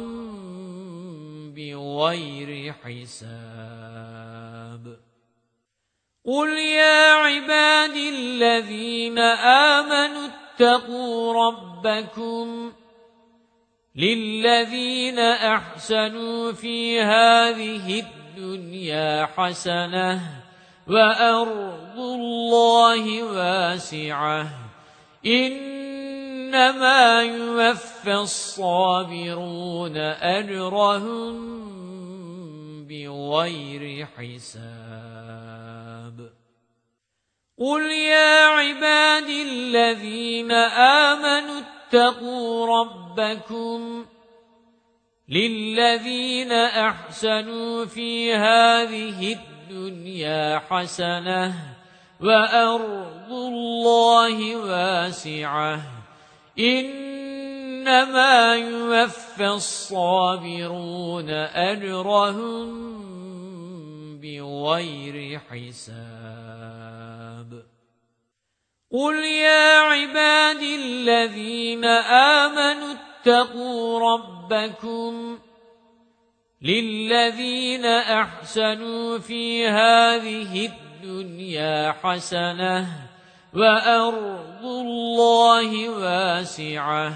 بِغَيْرِ حِسَابٍ قُلْ يَا عِبَادِي الَّذِينَ آمَنُوا اتَّقُوا رَبَّكُمْ لِلَّذِينَ أَحْسَنُوا فِي هَذِهِ الدُّنْيَا حَسَنَةٌ وَأَرْضُ اللَّهِ وَاسِعَةٌ إِنَّمَا يُوَفَّى الصَّابِرُونَ أَجْرَهُم بِغَيْرِ حِسَابٍ قُلْ يَا عِبَادِي الَّذِينَ آمَنُوا اتَّقُوا رَبَّكُمْ لِلَّذِينَ أَحْسَنُوا فِي هَذِهِ الدُّنْيَا حَسَنَةٌ وَأَرْضُ اللَّهِ وَاسِعَةٌ إِنَّمَا يُوَفَّى الصَّابِرُونَ أَجْرَهُم بِغَيْرِ حِسَابٍ قُلْ يَا عِبَادِي الَّذِينَ آمَنُوا اتَّقُوا رَبَّكُمْ لِلَّذِينَ أَحْسَنُوا فِي هَذِهِ الدنيا حسنة وأرض الله واسعة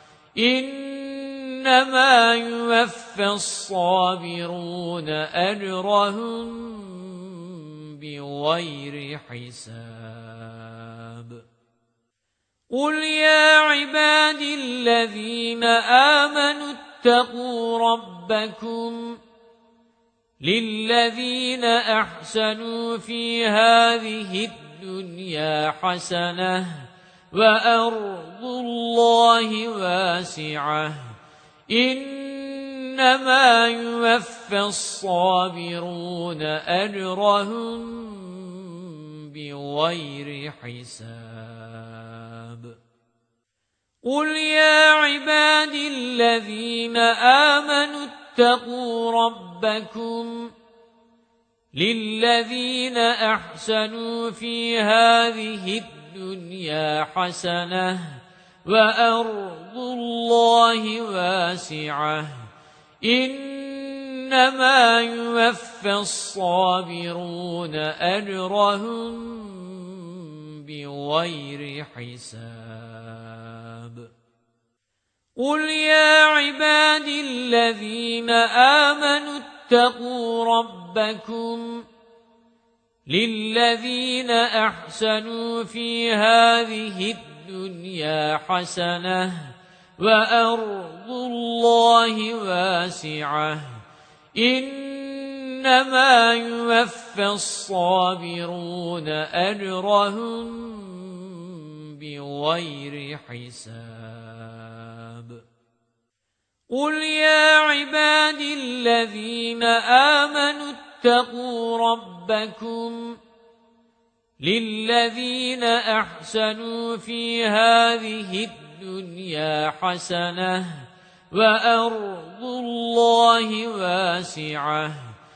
إنما يوفى الصابرون أجرهم بغير حساب قل يا عبادي الذين آمنوا اتقوا ربكم للذين أحسنوا في هذه الدنيا حسنة وأرض الله واسعة إنما يوفى الصابرون أجرهم بغير حساب قل يا عبادي الذين آمنوا اتقوا ربكم للذين أحسنوا في هذه الدنيا حسنة وأرض الله واسعة إنما يوفى الصابرون أجرهم بغير حساب قل يا عبادي الذين آمنوا اتقوا ربكم للذين أحسنوا في هذه الدنيا حسنة وأرض الله واسعة إنما يوفى الصابرون أجرهم بغير حساب قل يا عبادي الذين آمنوا اتقوا ربكم للذين أحسنوا في هذه الدنيا حسنة وأرض الله واسعة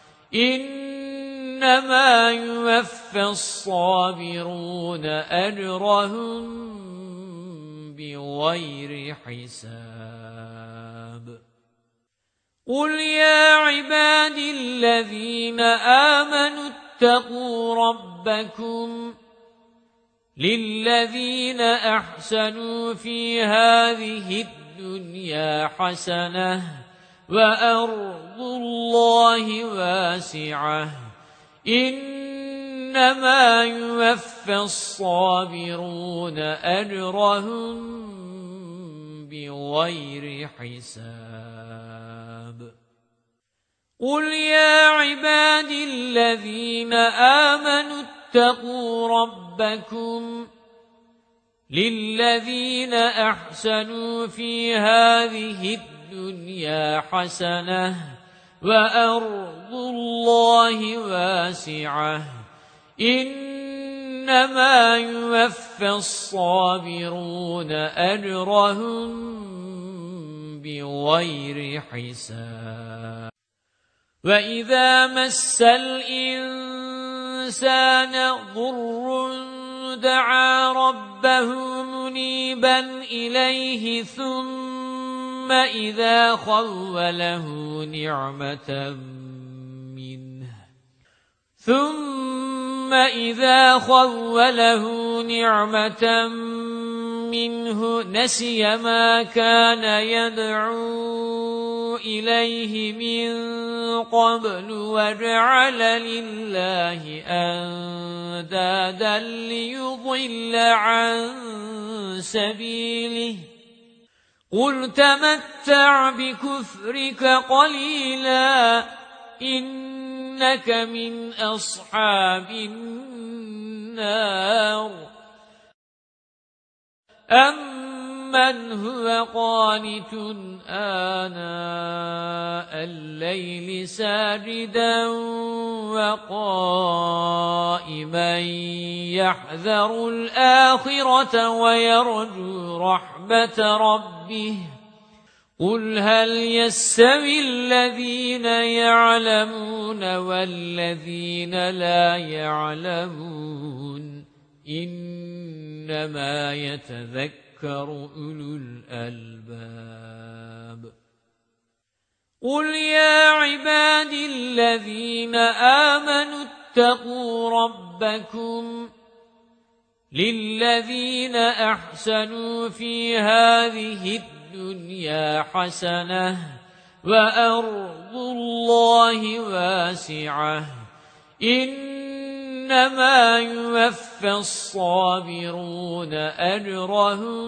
إنما يوفى الصابرون أجرهم بغير حساب قل يا عبادي الذين آمنوا اتقوا ربكم للذين أحسنوا في هذه الدنيا حسنة وأرض الله واسعة إنما يوفى الصابرون أجرهم بغير حساب قل يا عبادي الذين آمنوا اتقوا ربكم للذين أحسنوا في هذه الدنيا حسنة وأرض الله واسعة إنما يوفى الصابرون أجرهم بغير حساب وَإِذَا مَسَّ الْإِنسَانَ ضُرٌّ دَعَا رَبَّهُ مُنِيبًا إِلَيْهِ ثُمَّ إِذَا خَوَّلَهُ نِعْمَةً مِّنْهُ ثُمَّ إِذَا خَوَّلَهُ نِعْمَةً مِّنْهُ نَسِيَ مَا كَانَ يَدْعُو إِلَيْهِ مِن قَبْلُ وَجَعَلَ لِلَّهِ أَندَادًا لِّيُضِلَّ عَن سَبِيلِهِ قُلْ تَمَتَّعْ بِكُفْرِكَ قَلِيلًا إِنَّكَ مِنْ أَصْحَابِ النَّارِ أَمَّنْ هُوَ قَانِتٌ آنَاءَ اللَّيْلِ سَاجِدًا وَقَائِمًا يَحْذَرُ الْآخِرَةَ وَيَرْجُو رَحْمَةَ رَبِّهِ قُلْ هَلْ يَسْتَوِي الَّذِينَ يَعْلَمُونَ وَالَّذِينَ لَا يَعْلَمُونَ إِنَّمَا يَتَذَكَّرُ أُولُو الْأَلْبَابِ قُلْ يَا عِبَادِي الَّذِينَ آمَنُوا اتَّقُوا رَبَّكُمْ لِلَّذِينَ أَحْسَنُوا فِي هَذِهِ الدُّنْيَا حَسَنَةٌ وَأَرْضُ اللَّهِ وَاسِعَةٌ إِنَّمَا يُوَفَّى الصَّابِرُونَ أَجْرَهُم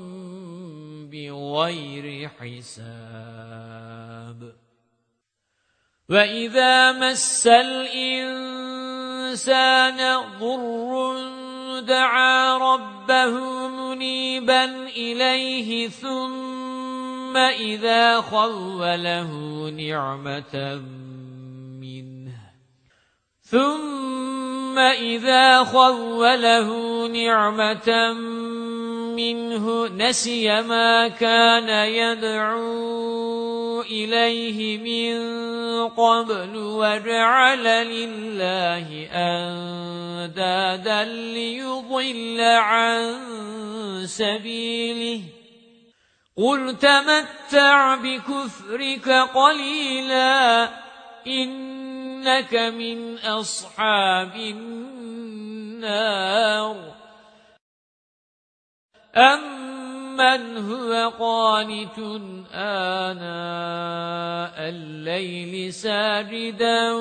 بِغَيْرِ حِسَابٍ وَإِذَا مَسَّ الْإِنسَانَ ضُرٌّ دَعَا رَبَّهُ مُنِيبًا إِلَيْهِ ثُمَّ إِذَا خَوَّلَهُ نِعْمَةً مِنْهُ ثُمَّ إِذَا خَوَّلَهُ نِعْمَةً مِنْهُ نَسِيَ مَا كَانَ يَدْعُو إِلَيْهِ مِنْ قَبْلُ وَجَعَلَ لِلَّهِ أَنْدَادًا لِيُضِلَّ عَنْ سَبِيلِهِ قُلْ تَمَتَّعْ بِكُفْرِكَ قَلِيلًا إِنَّكَ مِنْ أَصْحَابِ النَّارِ أَمَّنْ هُوَ قَانِتٌ آنَاءَ اللَّيْلِ سَاجِدًا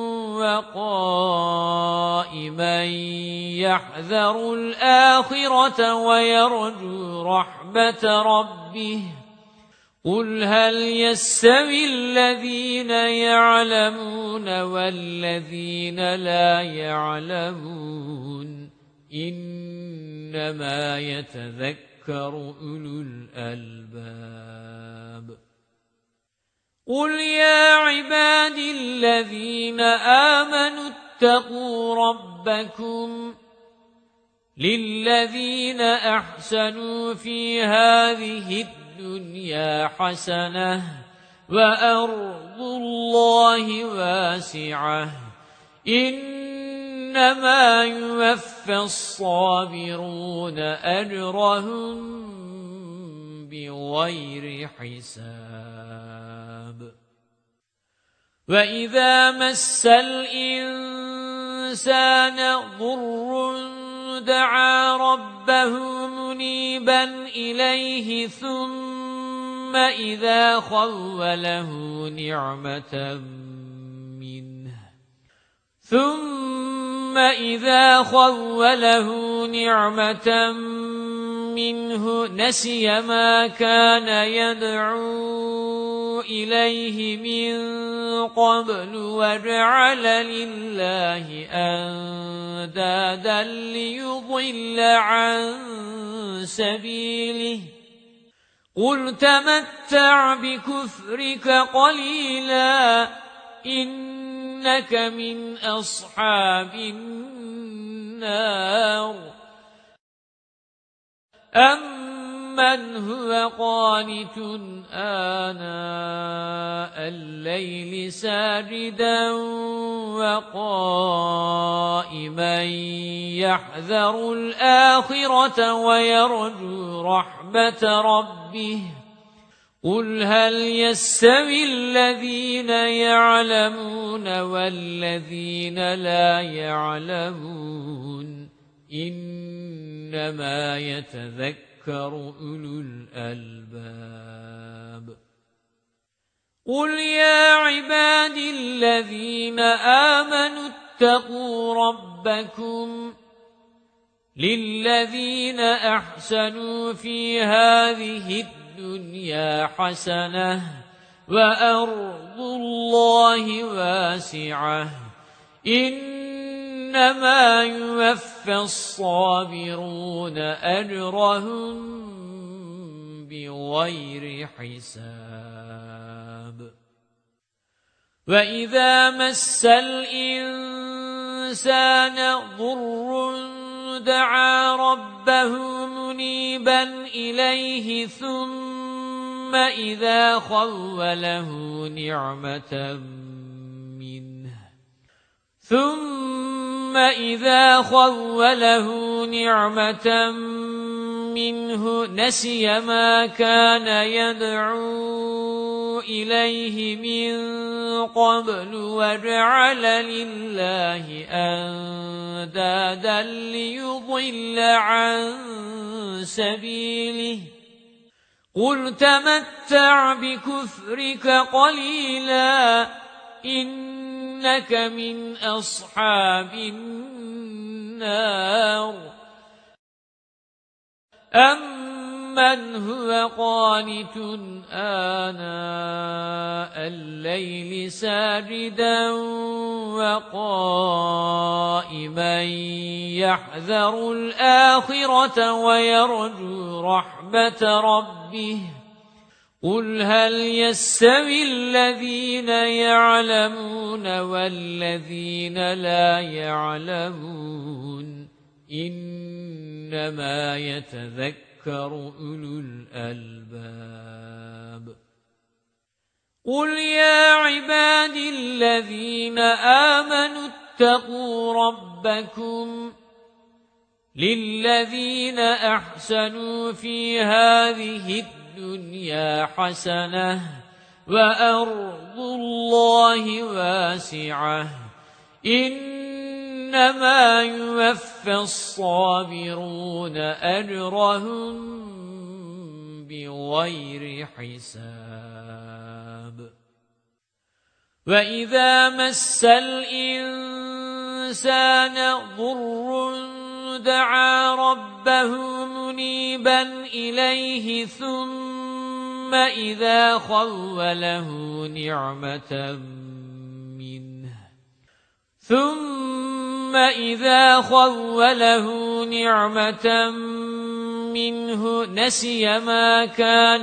وَقَائِمًا يَحْذَرُ الْآخِرَةَ وَيَرْجُو رَحْمَةَ رَبِّهِ قُلْ هَلْ يَسْتَوِي الَّذِينَ يَعْلَمُونَ وَالَّذِينَ لَا يَعْلَمُونَ إِنَّمَا يَتَذَكَّرُ أُولُو الْأَلْبَابِ قُلْ يَا عِبَادِي الَّذِينَ آمَنُوا اتَّقُوا رَبَّكُمْ لِلَّذِينَ أَحْسَنُوا فِي هَذِهِ الدُّنْيَا حَسَنَةٌ وَأَرْضُ اللَّهِ وَاسِعَةٌ إِنَّمَا يُوَفَّى الصَّابِرُونَ أَجْرَهُم بِغَيْرِ حِسَابٍ وَإِذَا مَسَّ الْإِنسَانَ ضُرٌّ دَعَا رَبَّهُ مُنِيبًا إِلَيْهِ ثُمَّ إِذَا خَوَّلَهُ نِعْمَةً مِنْهُ ثُمَّ إِذَا خَوَّلَهُ نِعْمَةً مِنْهُ نَسِيَ مَا كَانَ يَدْعُو إِلَيْهِ مِنْ قَبْلُ وَجَعَلَ لِلَّهِ أَنْدَادًا لِيُضِلَّ عَنْ سَبِيلِهِ قُلْ تَمَتَّعْ بِكُفْرِكَ قَلِيلًا إِنَّكَ مِنْ أَصْحَابِ النَّارِ أَمَّنْ هُوَ قَانِتٌ آنَاءَ اللَّيْلِ سَاجِدًا وَقَائِمًا يَحْذَرُ الْآخِرَةَ وَيَرْجُو رَحْمَةَ رَبِّهِ قُلْ هَلْ يَسْتَوِي الَّذِينَ يَعْلَمُونَ وَالَّذِينَ لَا يَعْلَمُونَ إِنَّمَا يَتَذَكَّرُ أُولُو الْأَلْبَابِ قُلْ يَا عِبَادِي الَّذِينَ آمَنُوا اتَّقُوا رَبَّكُمْ لِلَّذِينَ أَحْسَنُوا فِي هَذِهِ الدُّنْيَا حَسَنَةٌ وَأَرْضُ اللَّهِ وَاسِعَةٌ إِنَّمَا يُوَفَّى الصَّابِرُونَ أَجْرَهُم بِغَيْرِ حِسَابٍ وَإِذَا مَسَّ الْإِنسَانَ ضُرٌّ دَعَا رَبَّهُ مُنِيبًا إِلَيْهِ ثُمَّ إِذَا خَوَّلَهُ نِعْمَةً مِنْهُ ثُمَّ إِذَا خَوَّلَهُ نِعْمَةً منه نسي ما كان يدعو إليه من قبل وجعل لله أندادا ليضل عن سبيله قل تمتع بكفرك قليلا إنك من أصحاب النار أمن هو قانت آناء الليل ساجدا وقائما يحذر الآخرة ويرجو رحمة ربه قل هل يستوي الذين يعلمون والذين لا يعلمون إنما يتذكر أولو الألباب قل يا عبادي الذين آمنوا اتقوا ربكم للذين أحسنوا في هذه الدنيا حسنة وأرض الله واسعة إنما يوفى الصابرون أجرهم بغير حساب وإذا مس الإنسان ضر دعا ربه منيبا إليه ثم إذا خوله نعمة منه ثم إذا خوله نعمة منه نسي ما كان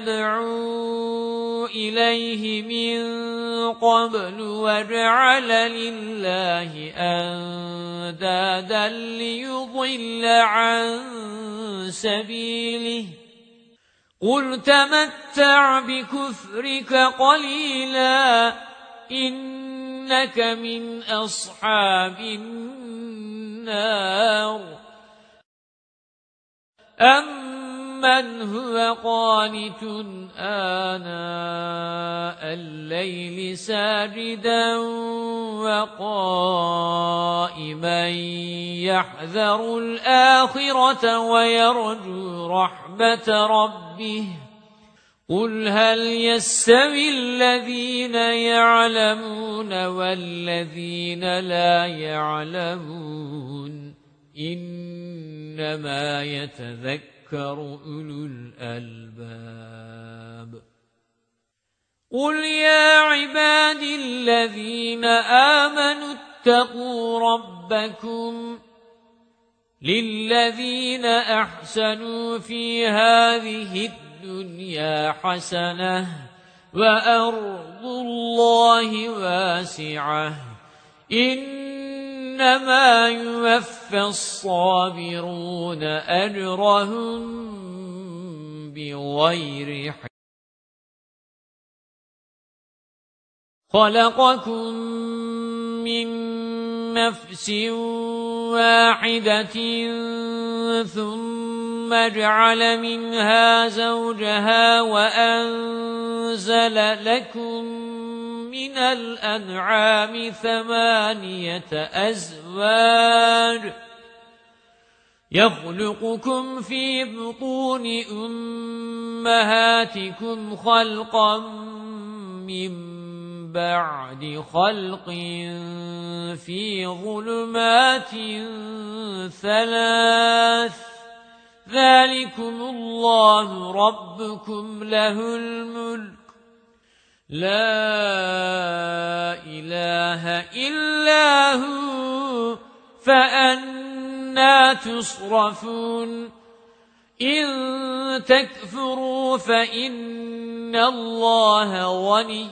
يدعو إليه من قبل وجعل لله أندادا ليضل عن سبيله قل تمتع بكفرك قليلا إنك من أصحاب النار أمن هو قانت آناء الليل ساجدا وقائما يحذر الآخرة ويرجو رحمة ربه قل هل يستوي الذين يعلمون والذين لا يعلمون إنما يتذكر أولو الألباب قل يا عبادي الذين آمنوا اتقوا ربكم للذين أحسنوا في هذه الدنيا حسنة وأرض الله واسعة إنما يوفى الصابرون أجرهم بغير حساب خلقكم من نفس واحدة ثم جعل منها زوجها وأنزل لكم من الأنعام ثمانية أزواج يخلقكم في بطون أمهاتكم خلقا من بعد خلق في ظلمات ثلاث ذلكم الله ربكم له الملك لا إله إلا هو فأنى تصرفون إن تكفروا فإن الله غني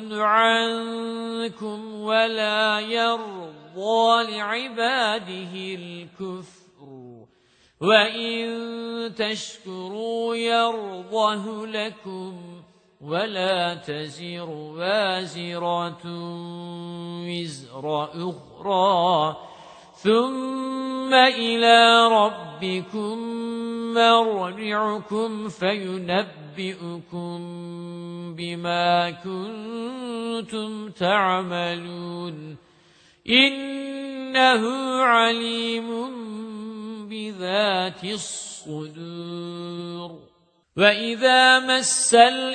عنكم ولا يرضى لعباده الكفر وإن تشكروا يرضه لكم ولا تزر وازرة وزر أخرى ثم إلى ربكم مرجعكم فينبئكم بما كنتم تعملون إنه عليم بذات الصدور وإذا مس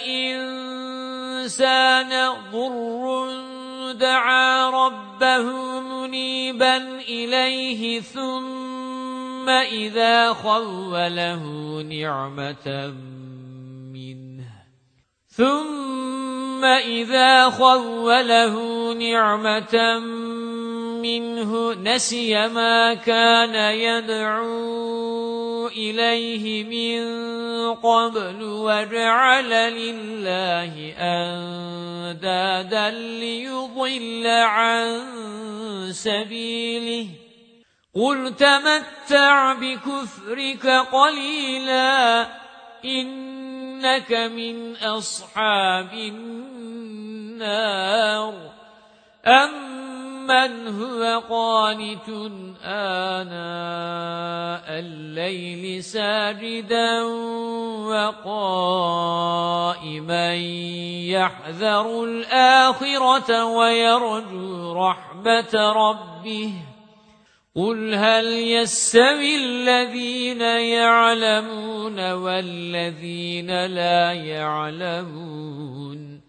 الإنسان ضر دعا ربه منيبا إليه ثم إذا خوله نعمة منه ثم إذا خوله نعمة منه نسي ما كان يدعو إليه من قبل وجعل لله أندادا ليضل عن سبيله قل تمتع بكفرك قليلا إنك من أصحاب النار أمن هو قانت آناء الليل ساجدا وقائما يحذر الآخرة ويرجو رحمة ربه قل هل يستوي الذين يعلمون والذين لا يعلمون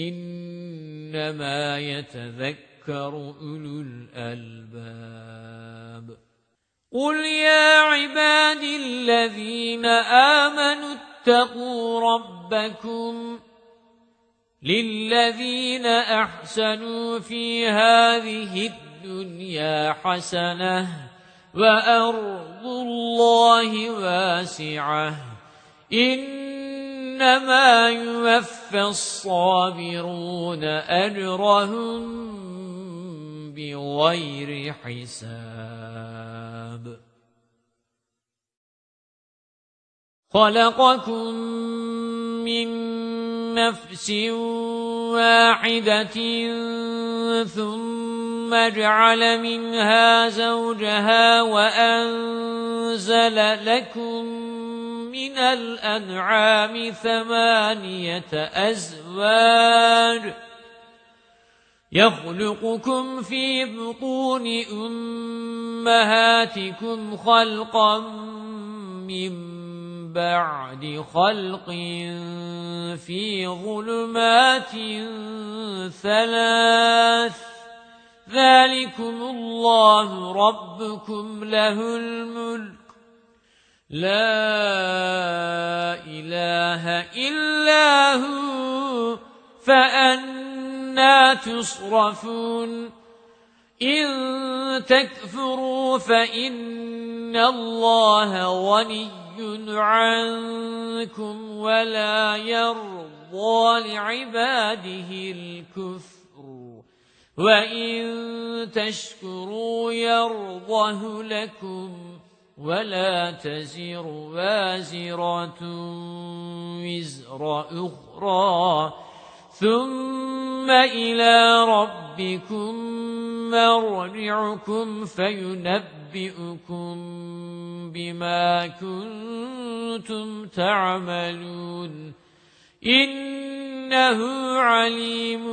إنما يتذكر أولو الألباب قل يا عبادي الذين آمنوا اتقوا ربكم للذين أحسنوا في هذه الدنيا حسنة وأرض الله واسعة إنما يوفى الصابرون أجرهم بغير حساب خلقكم من نفس واحدة ثم جعل منها زوجها وأنزل لكم من الأنعام ثمانية أزواج يخلقكم في بطون أمهاتكم خلقا من بعد خلق في ظلمات ثلاث ذلكم الله ربكم له الملك لا إله إلا هو فأنى تصرفون إن تكفروا فإن الله غني عنكم ولا يرضى لعباده الكفر وإن تشكروا يرضه لكم ولا تزر وازرة وزر أخرى ثم إلى ربكم مرجعكم فينبئكم بما كنتم تعملون إنه عليم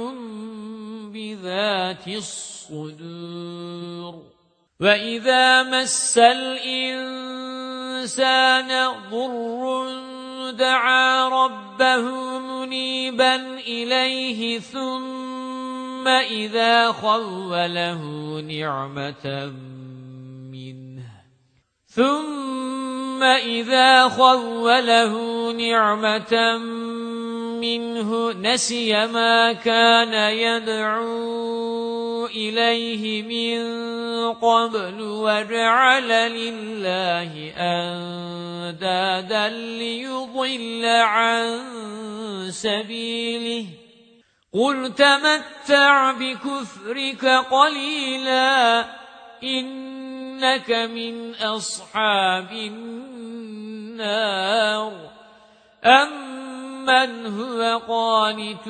بذات الصدور وإذا مس الإنسان ضر دعا ربه منيبا إليه ثم إذا خوله نعمة منه ثم إذا خوله نعمة منه نسي ما كان يدعو إليه من قبل وجعل لله أندادا ليضل عن سبيله قل تمتع بكفرك قليلا إنك من أصحاب النار أمن هو قانت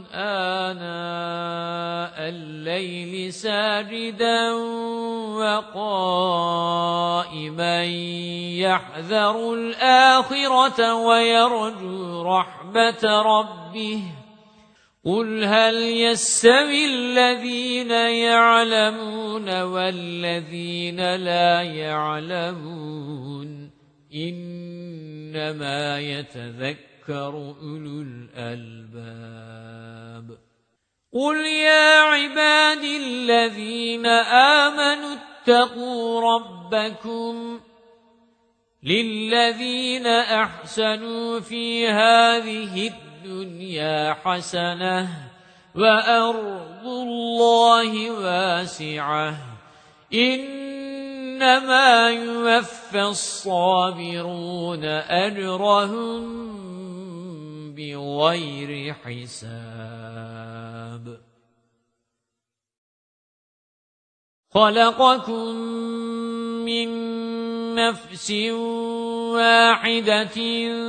آناء الليل ساجدا وقائما يحذر الآخرة ويرجو رحمة ربه قل هل يستوي الذين يعلمون والذين لا يعلمون إنما يتذكر أولو الألباب قل يا عبادي الذين آمنوا اتقوا ربكم للذين أحسنوا في هذه الدنيا حسنة وأرض الله واسعة إنما يوفى الصابرون أجرهم بغير حساب خلقكم من نفس واحدة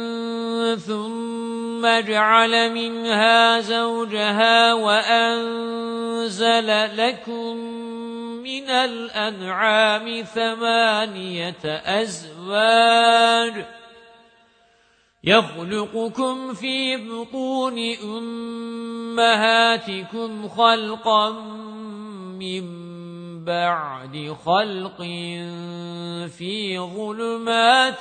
ثم جعل منها زوجها وأنزل لكم من الأنعام ثمانية أزواج يخلقكم في بطون أمهاتكم خلقا من بعد خلق في ظلمات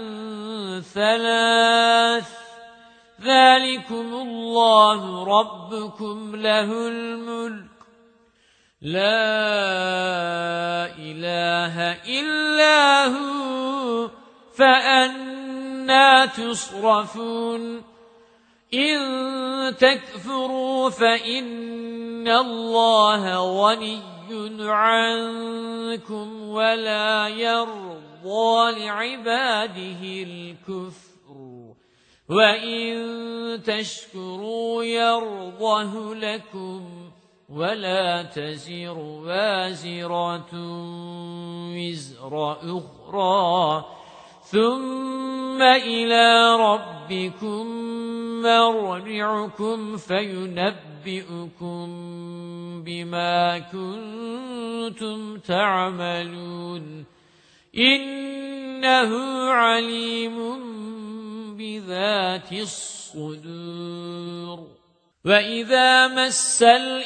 ثلاث ذلكم الله ربكم له الملك لا إله إلا هو فأنى تصرفون إن تكفروا فإن الله غني عنكم ولا يرضى لعباده الكفر وإن تشكروا يرضه لكم ولا تزر وازرة وزر أخرى ثم إلى ربكم مرجعكم فينبئكم بما كنتم تعملون إنه عليم بذات الصدور وإذا مس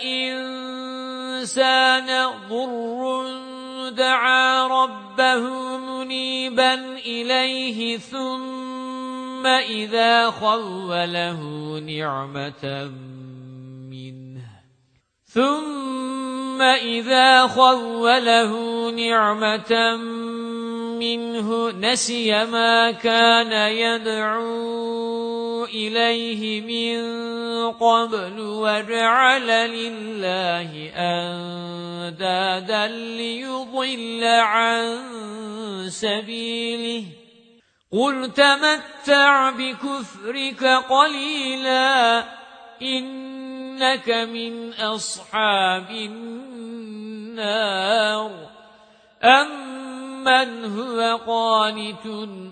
الإنسان ضر دعا ربه منيبا إليه ثم إذا خوله نعمة منه ثم إذا خوله نعمة منه نسي ما كان يدعو إليه من قبل وجعل لله أندادا ليضل عن سبيله قل تمتع بكفرك قليلا إنك من أصحاب النار أمن هو قانت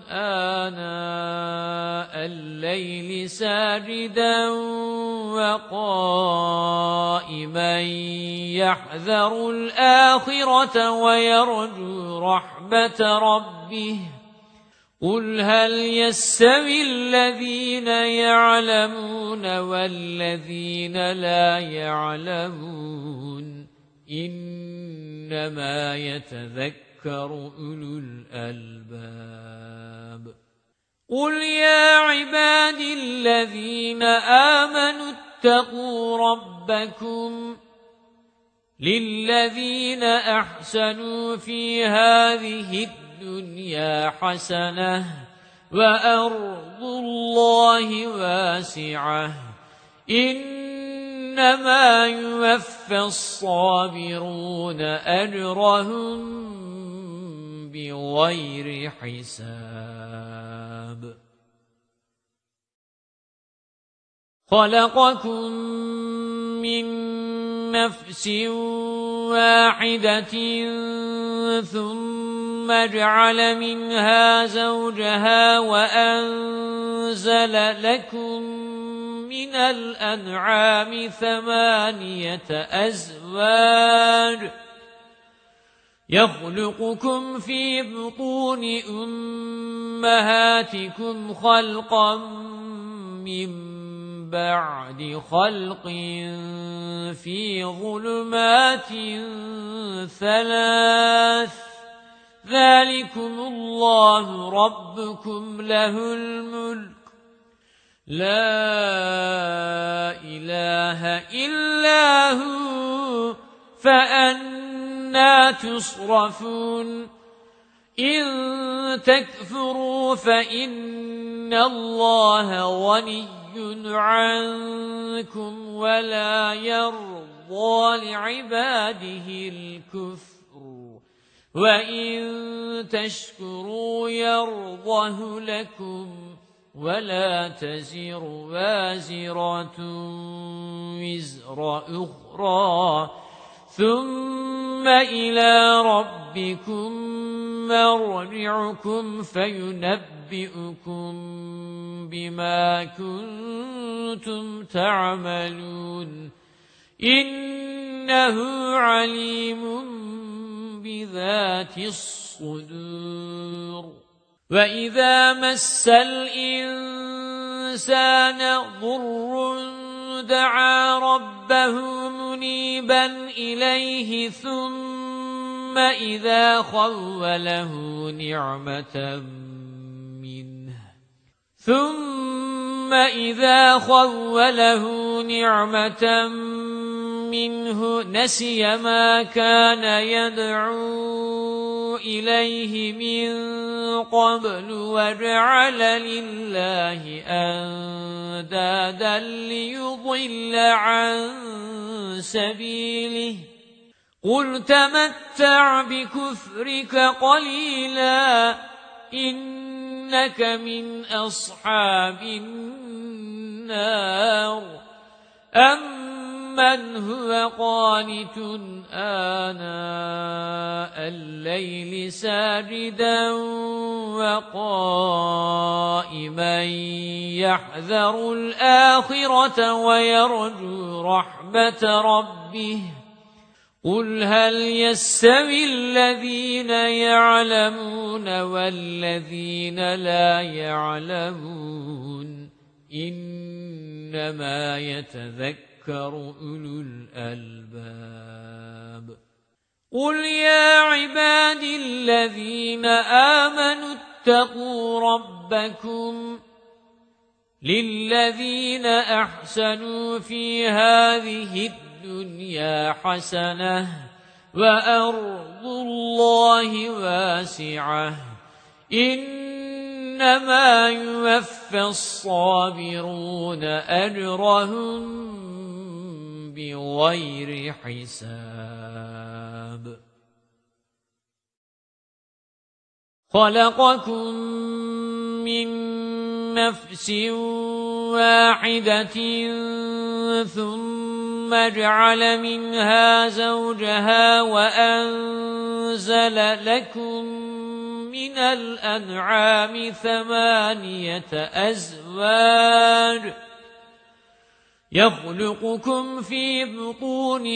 آناء الليل ساجدا وقائما يحذر الآخرة ويرجو رحمة ربه قل هل يستوي الذين يعلمون والذين لا يعلمون إنما يتذكر أولو الألباب قل يا عبادي الذين آمنوا اتقوا ربكم للذين أحسنوا في هذه الدنيا حسنة وأرض الله واسعة إنما يوفى الصابرون أجرهم بغير حساب خلقكم من نفس واحدة ثم جعل منها زوجها وأنزل لكم من الأنعام ثمانية أزواج يخلقكم في بطون أمهاتكم خلقا من بعد خلق في ظلمات ثلاث ذلكم الله ربكم له الملك لا إله إلا هو فأنى تصرفون إن تكفروا فإن الله غني عنكم ولا يرضى لعباده الكفر وإن تشكروا يرضه لكم ولا تزر وازرة وزر أخرى ثم إلى ربكم مرجعكم فينبئكم بما كنتم تعملون إنه عليم بذات الصدور وإذا مس الإنسان ضر دعا ربه منيبا إليه ثم إذا خوله نعمة منه ثم إذا خوله نعمة منه نسي ما كان يدعو إليه من قبل وجعل لله أندادا ليضل عن سبيله قل تمتع بكفرك قليلا إنك من أصحاب النار أمن هو قانت آناء الليل ساجدا وقائما يحذر الآخرة ويرجو رحمة ربه قل هل يستوي الذين يعلمون والذين لا يعلمون إنما يتذكر أولو الألباب قل يا عبادي الذين آمنوا اتقوا ربكم للذين أحسنوا في هذه الدنيا حسنة وأرض الله واسعة إنما يوفى الصابرون أجرهم بغير حساب خلقكم من نفس واحدة ثم جعل منها زوجها وأنزل لكم من الأنعام ثمانية أزواج يخلقكم في بطون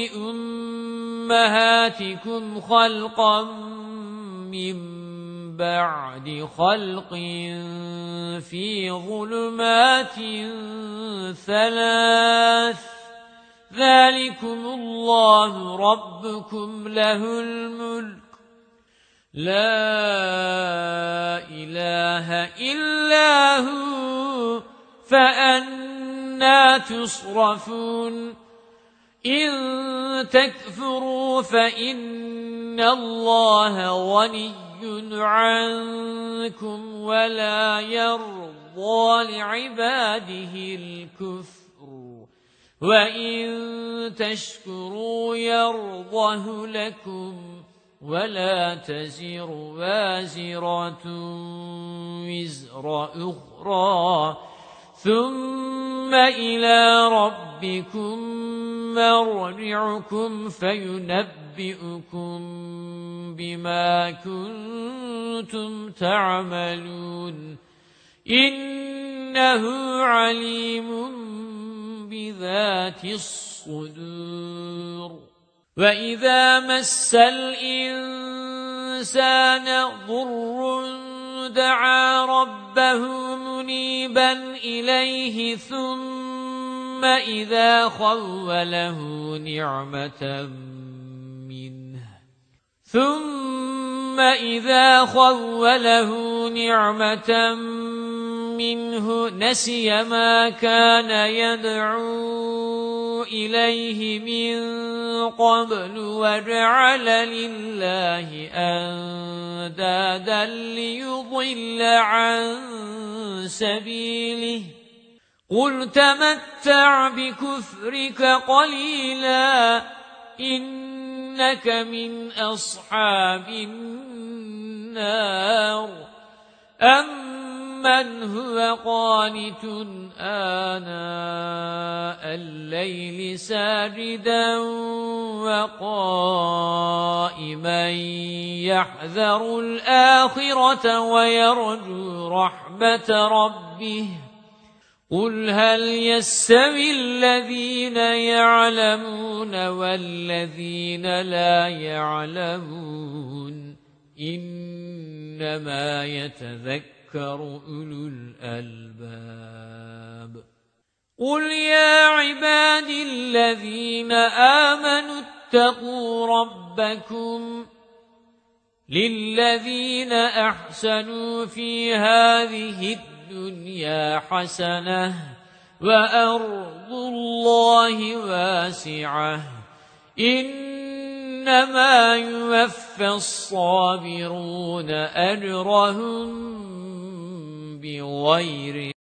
أمهاتكم خلقا من بعد خلق في ظلمات ثلاث ذلكم الله ربكم له الملك لا إله إلا هو فأنى تصرفون إن تكفروا فإن الله غني عنكم ولا يرضى لعباده الكفر وإن تشكروا يرضه لكم ولا تزر وازرة وزر أخرى ثم إلى ربكم مرجعكم فينبئكم بما كنتم تعملون إنه عليم بذات الصدور وَإِذَا مَسَّ الْإِنسَانَ ضُرٌّ دَعَا رَبَّهُ مُنِيبًا إِلَيْهِ ثُمَّ إِذَا خَوَّلَهُ نِعْمَةً مِنْهُ ثُمَّ إِذَا خَوَّلَهُ نِعْمَةً مِنْهُ نَسِيَ مَا كَانَ يَدْعُو إِلَيْهِ مِنْ قَبْلُ وَجَعَلَ لِلَّهِ أَنْدَادًا لِيُضِلَّ عَنْ سَبِيلِهِ قُلْ تَمَتَّعْ بِكُفْرِكَ قَلِيلًا إِنَّكَ مِنْ أَصْحَابِ النَّارِ أَمَّنْ هُوَ قَانِتٌ آنَاءَ اللَّيْلِ سَاجِدًا وَقَائِمًا يَحْذَرُ الْآخِرَةَ وَيَرْجُو رَحْمَةَ رَبِّهِ قُلْ هَلْ يَسْتَوِي الَّذِينَ يَعْلَمُونَ وَالَّذِينَ لَا يَعْلَمُونَ إِنَّمَا يَتَذَكَّرُ أُولُو الْأَلْبَابِ قُلْ يَا عِبَادِي الَّذِينَ آمَنُوا اتَّقُوا رَبَّكُمْ لِلَّذِينَ أَحْسَنُوا فِي هَذِهِ الدُّنْيَا حَسَنَةٌ وَأَرْضُ اللَّهِ وَاسِعَةٌ إِنَّمَا يُوَفَّى الصَّابِرُونَ أَجْرَهُم بِغَيْرِ.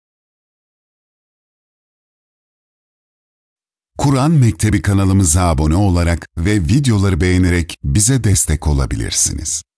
Kur'an Mektebi kanalımıza abone olarak ve videoları beğenerek bize destek olabilirsiniz.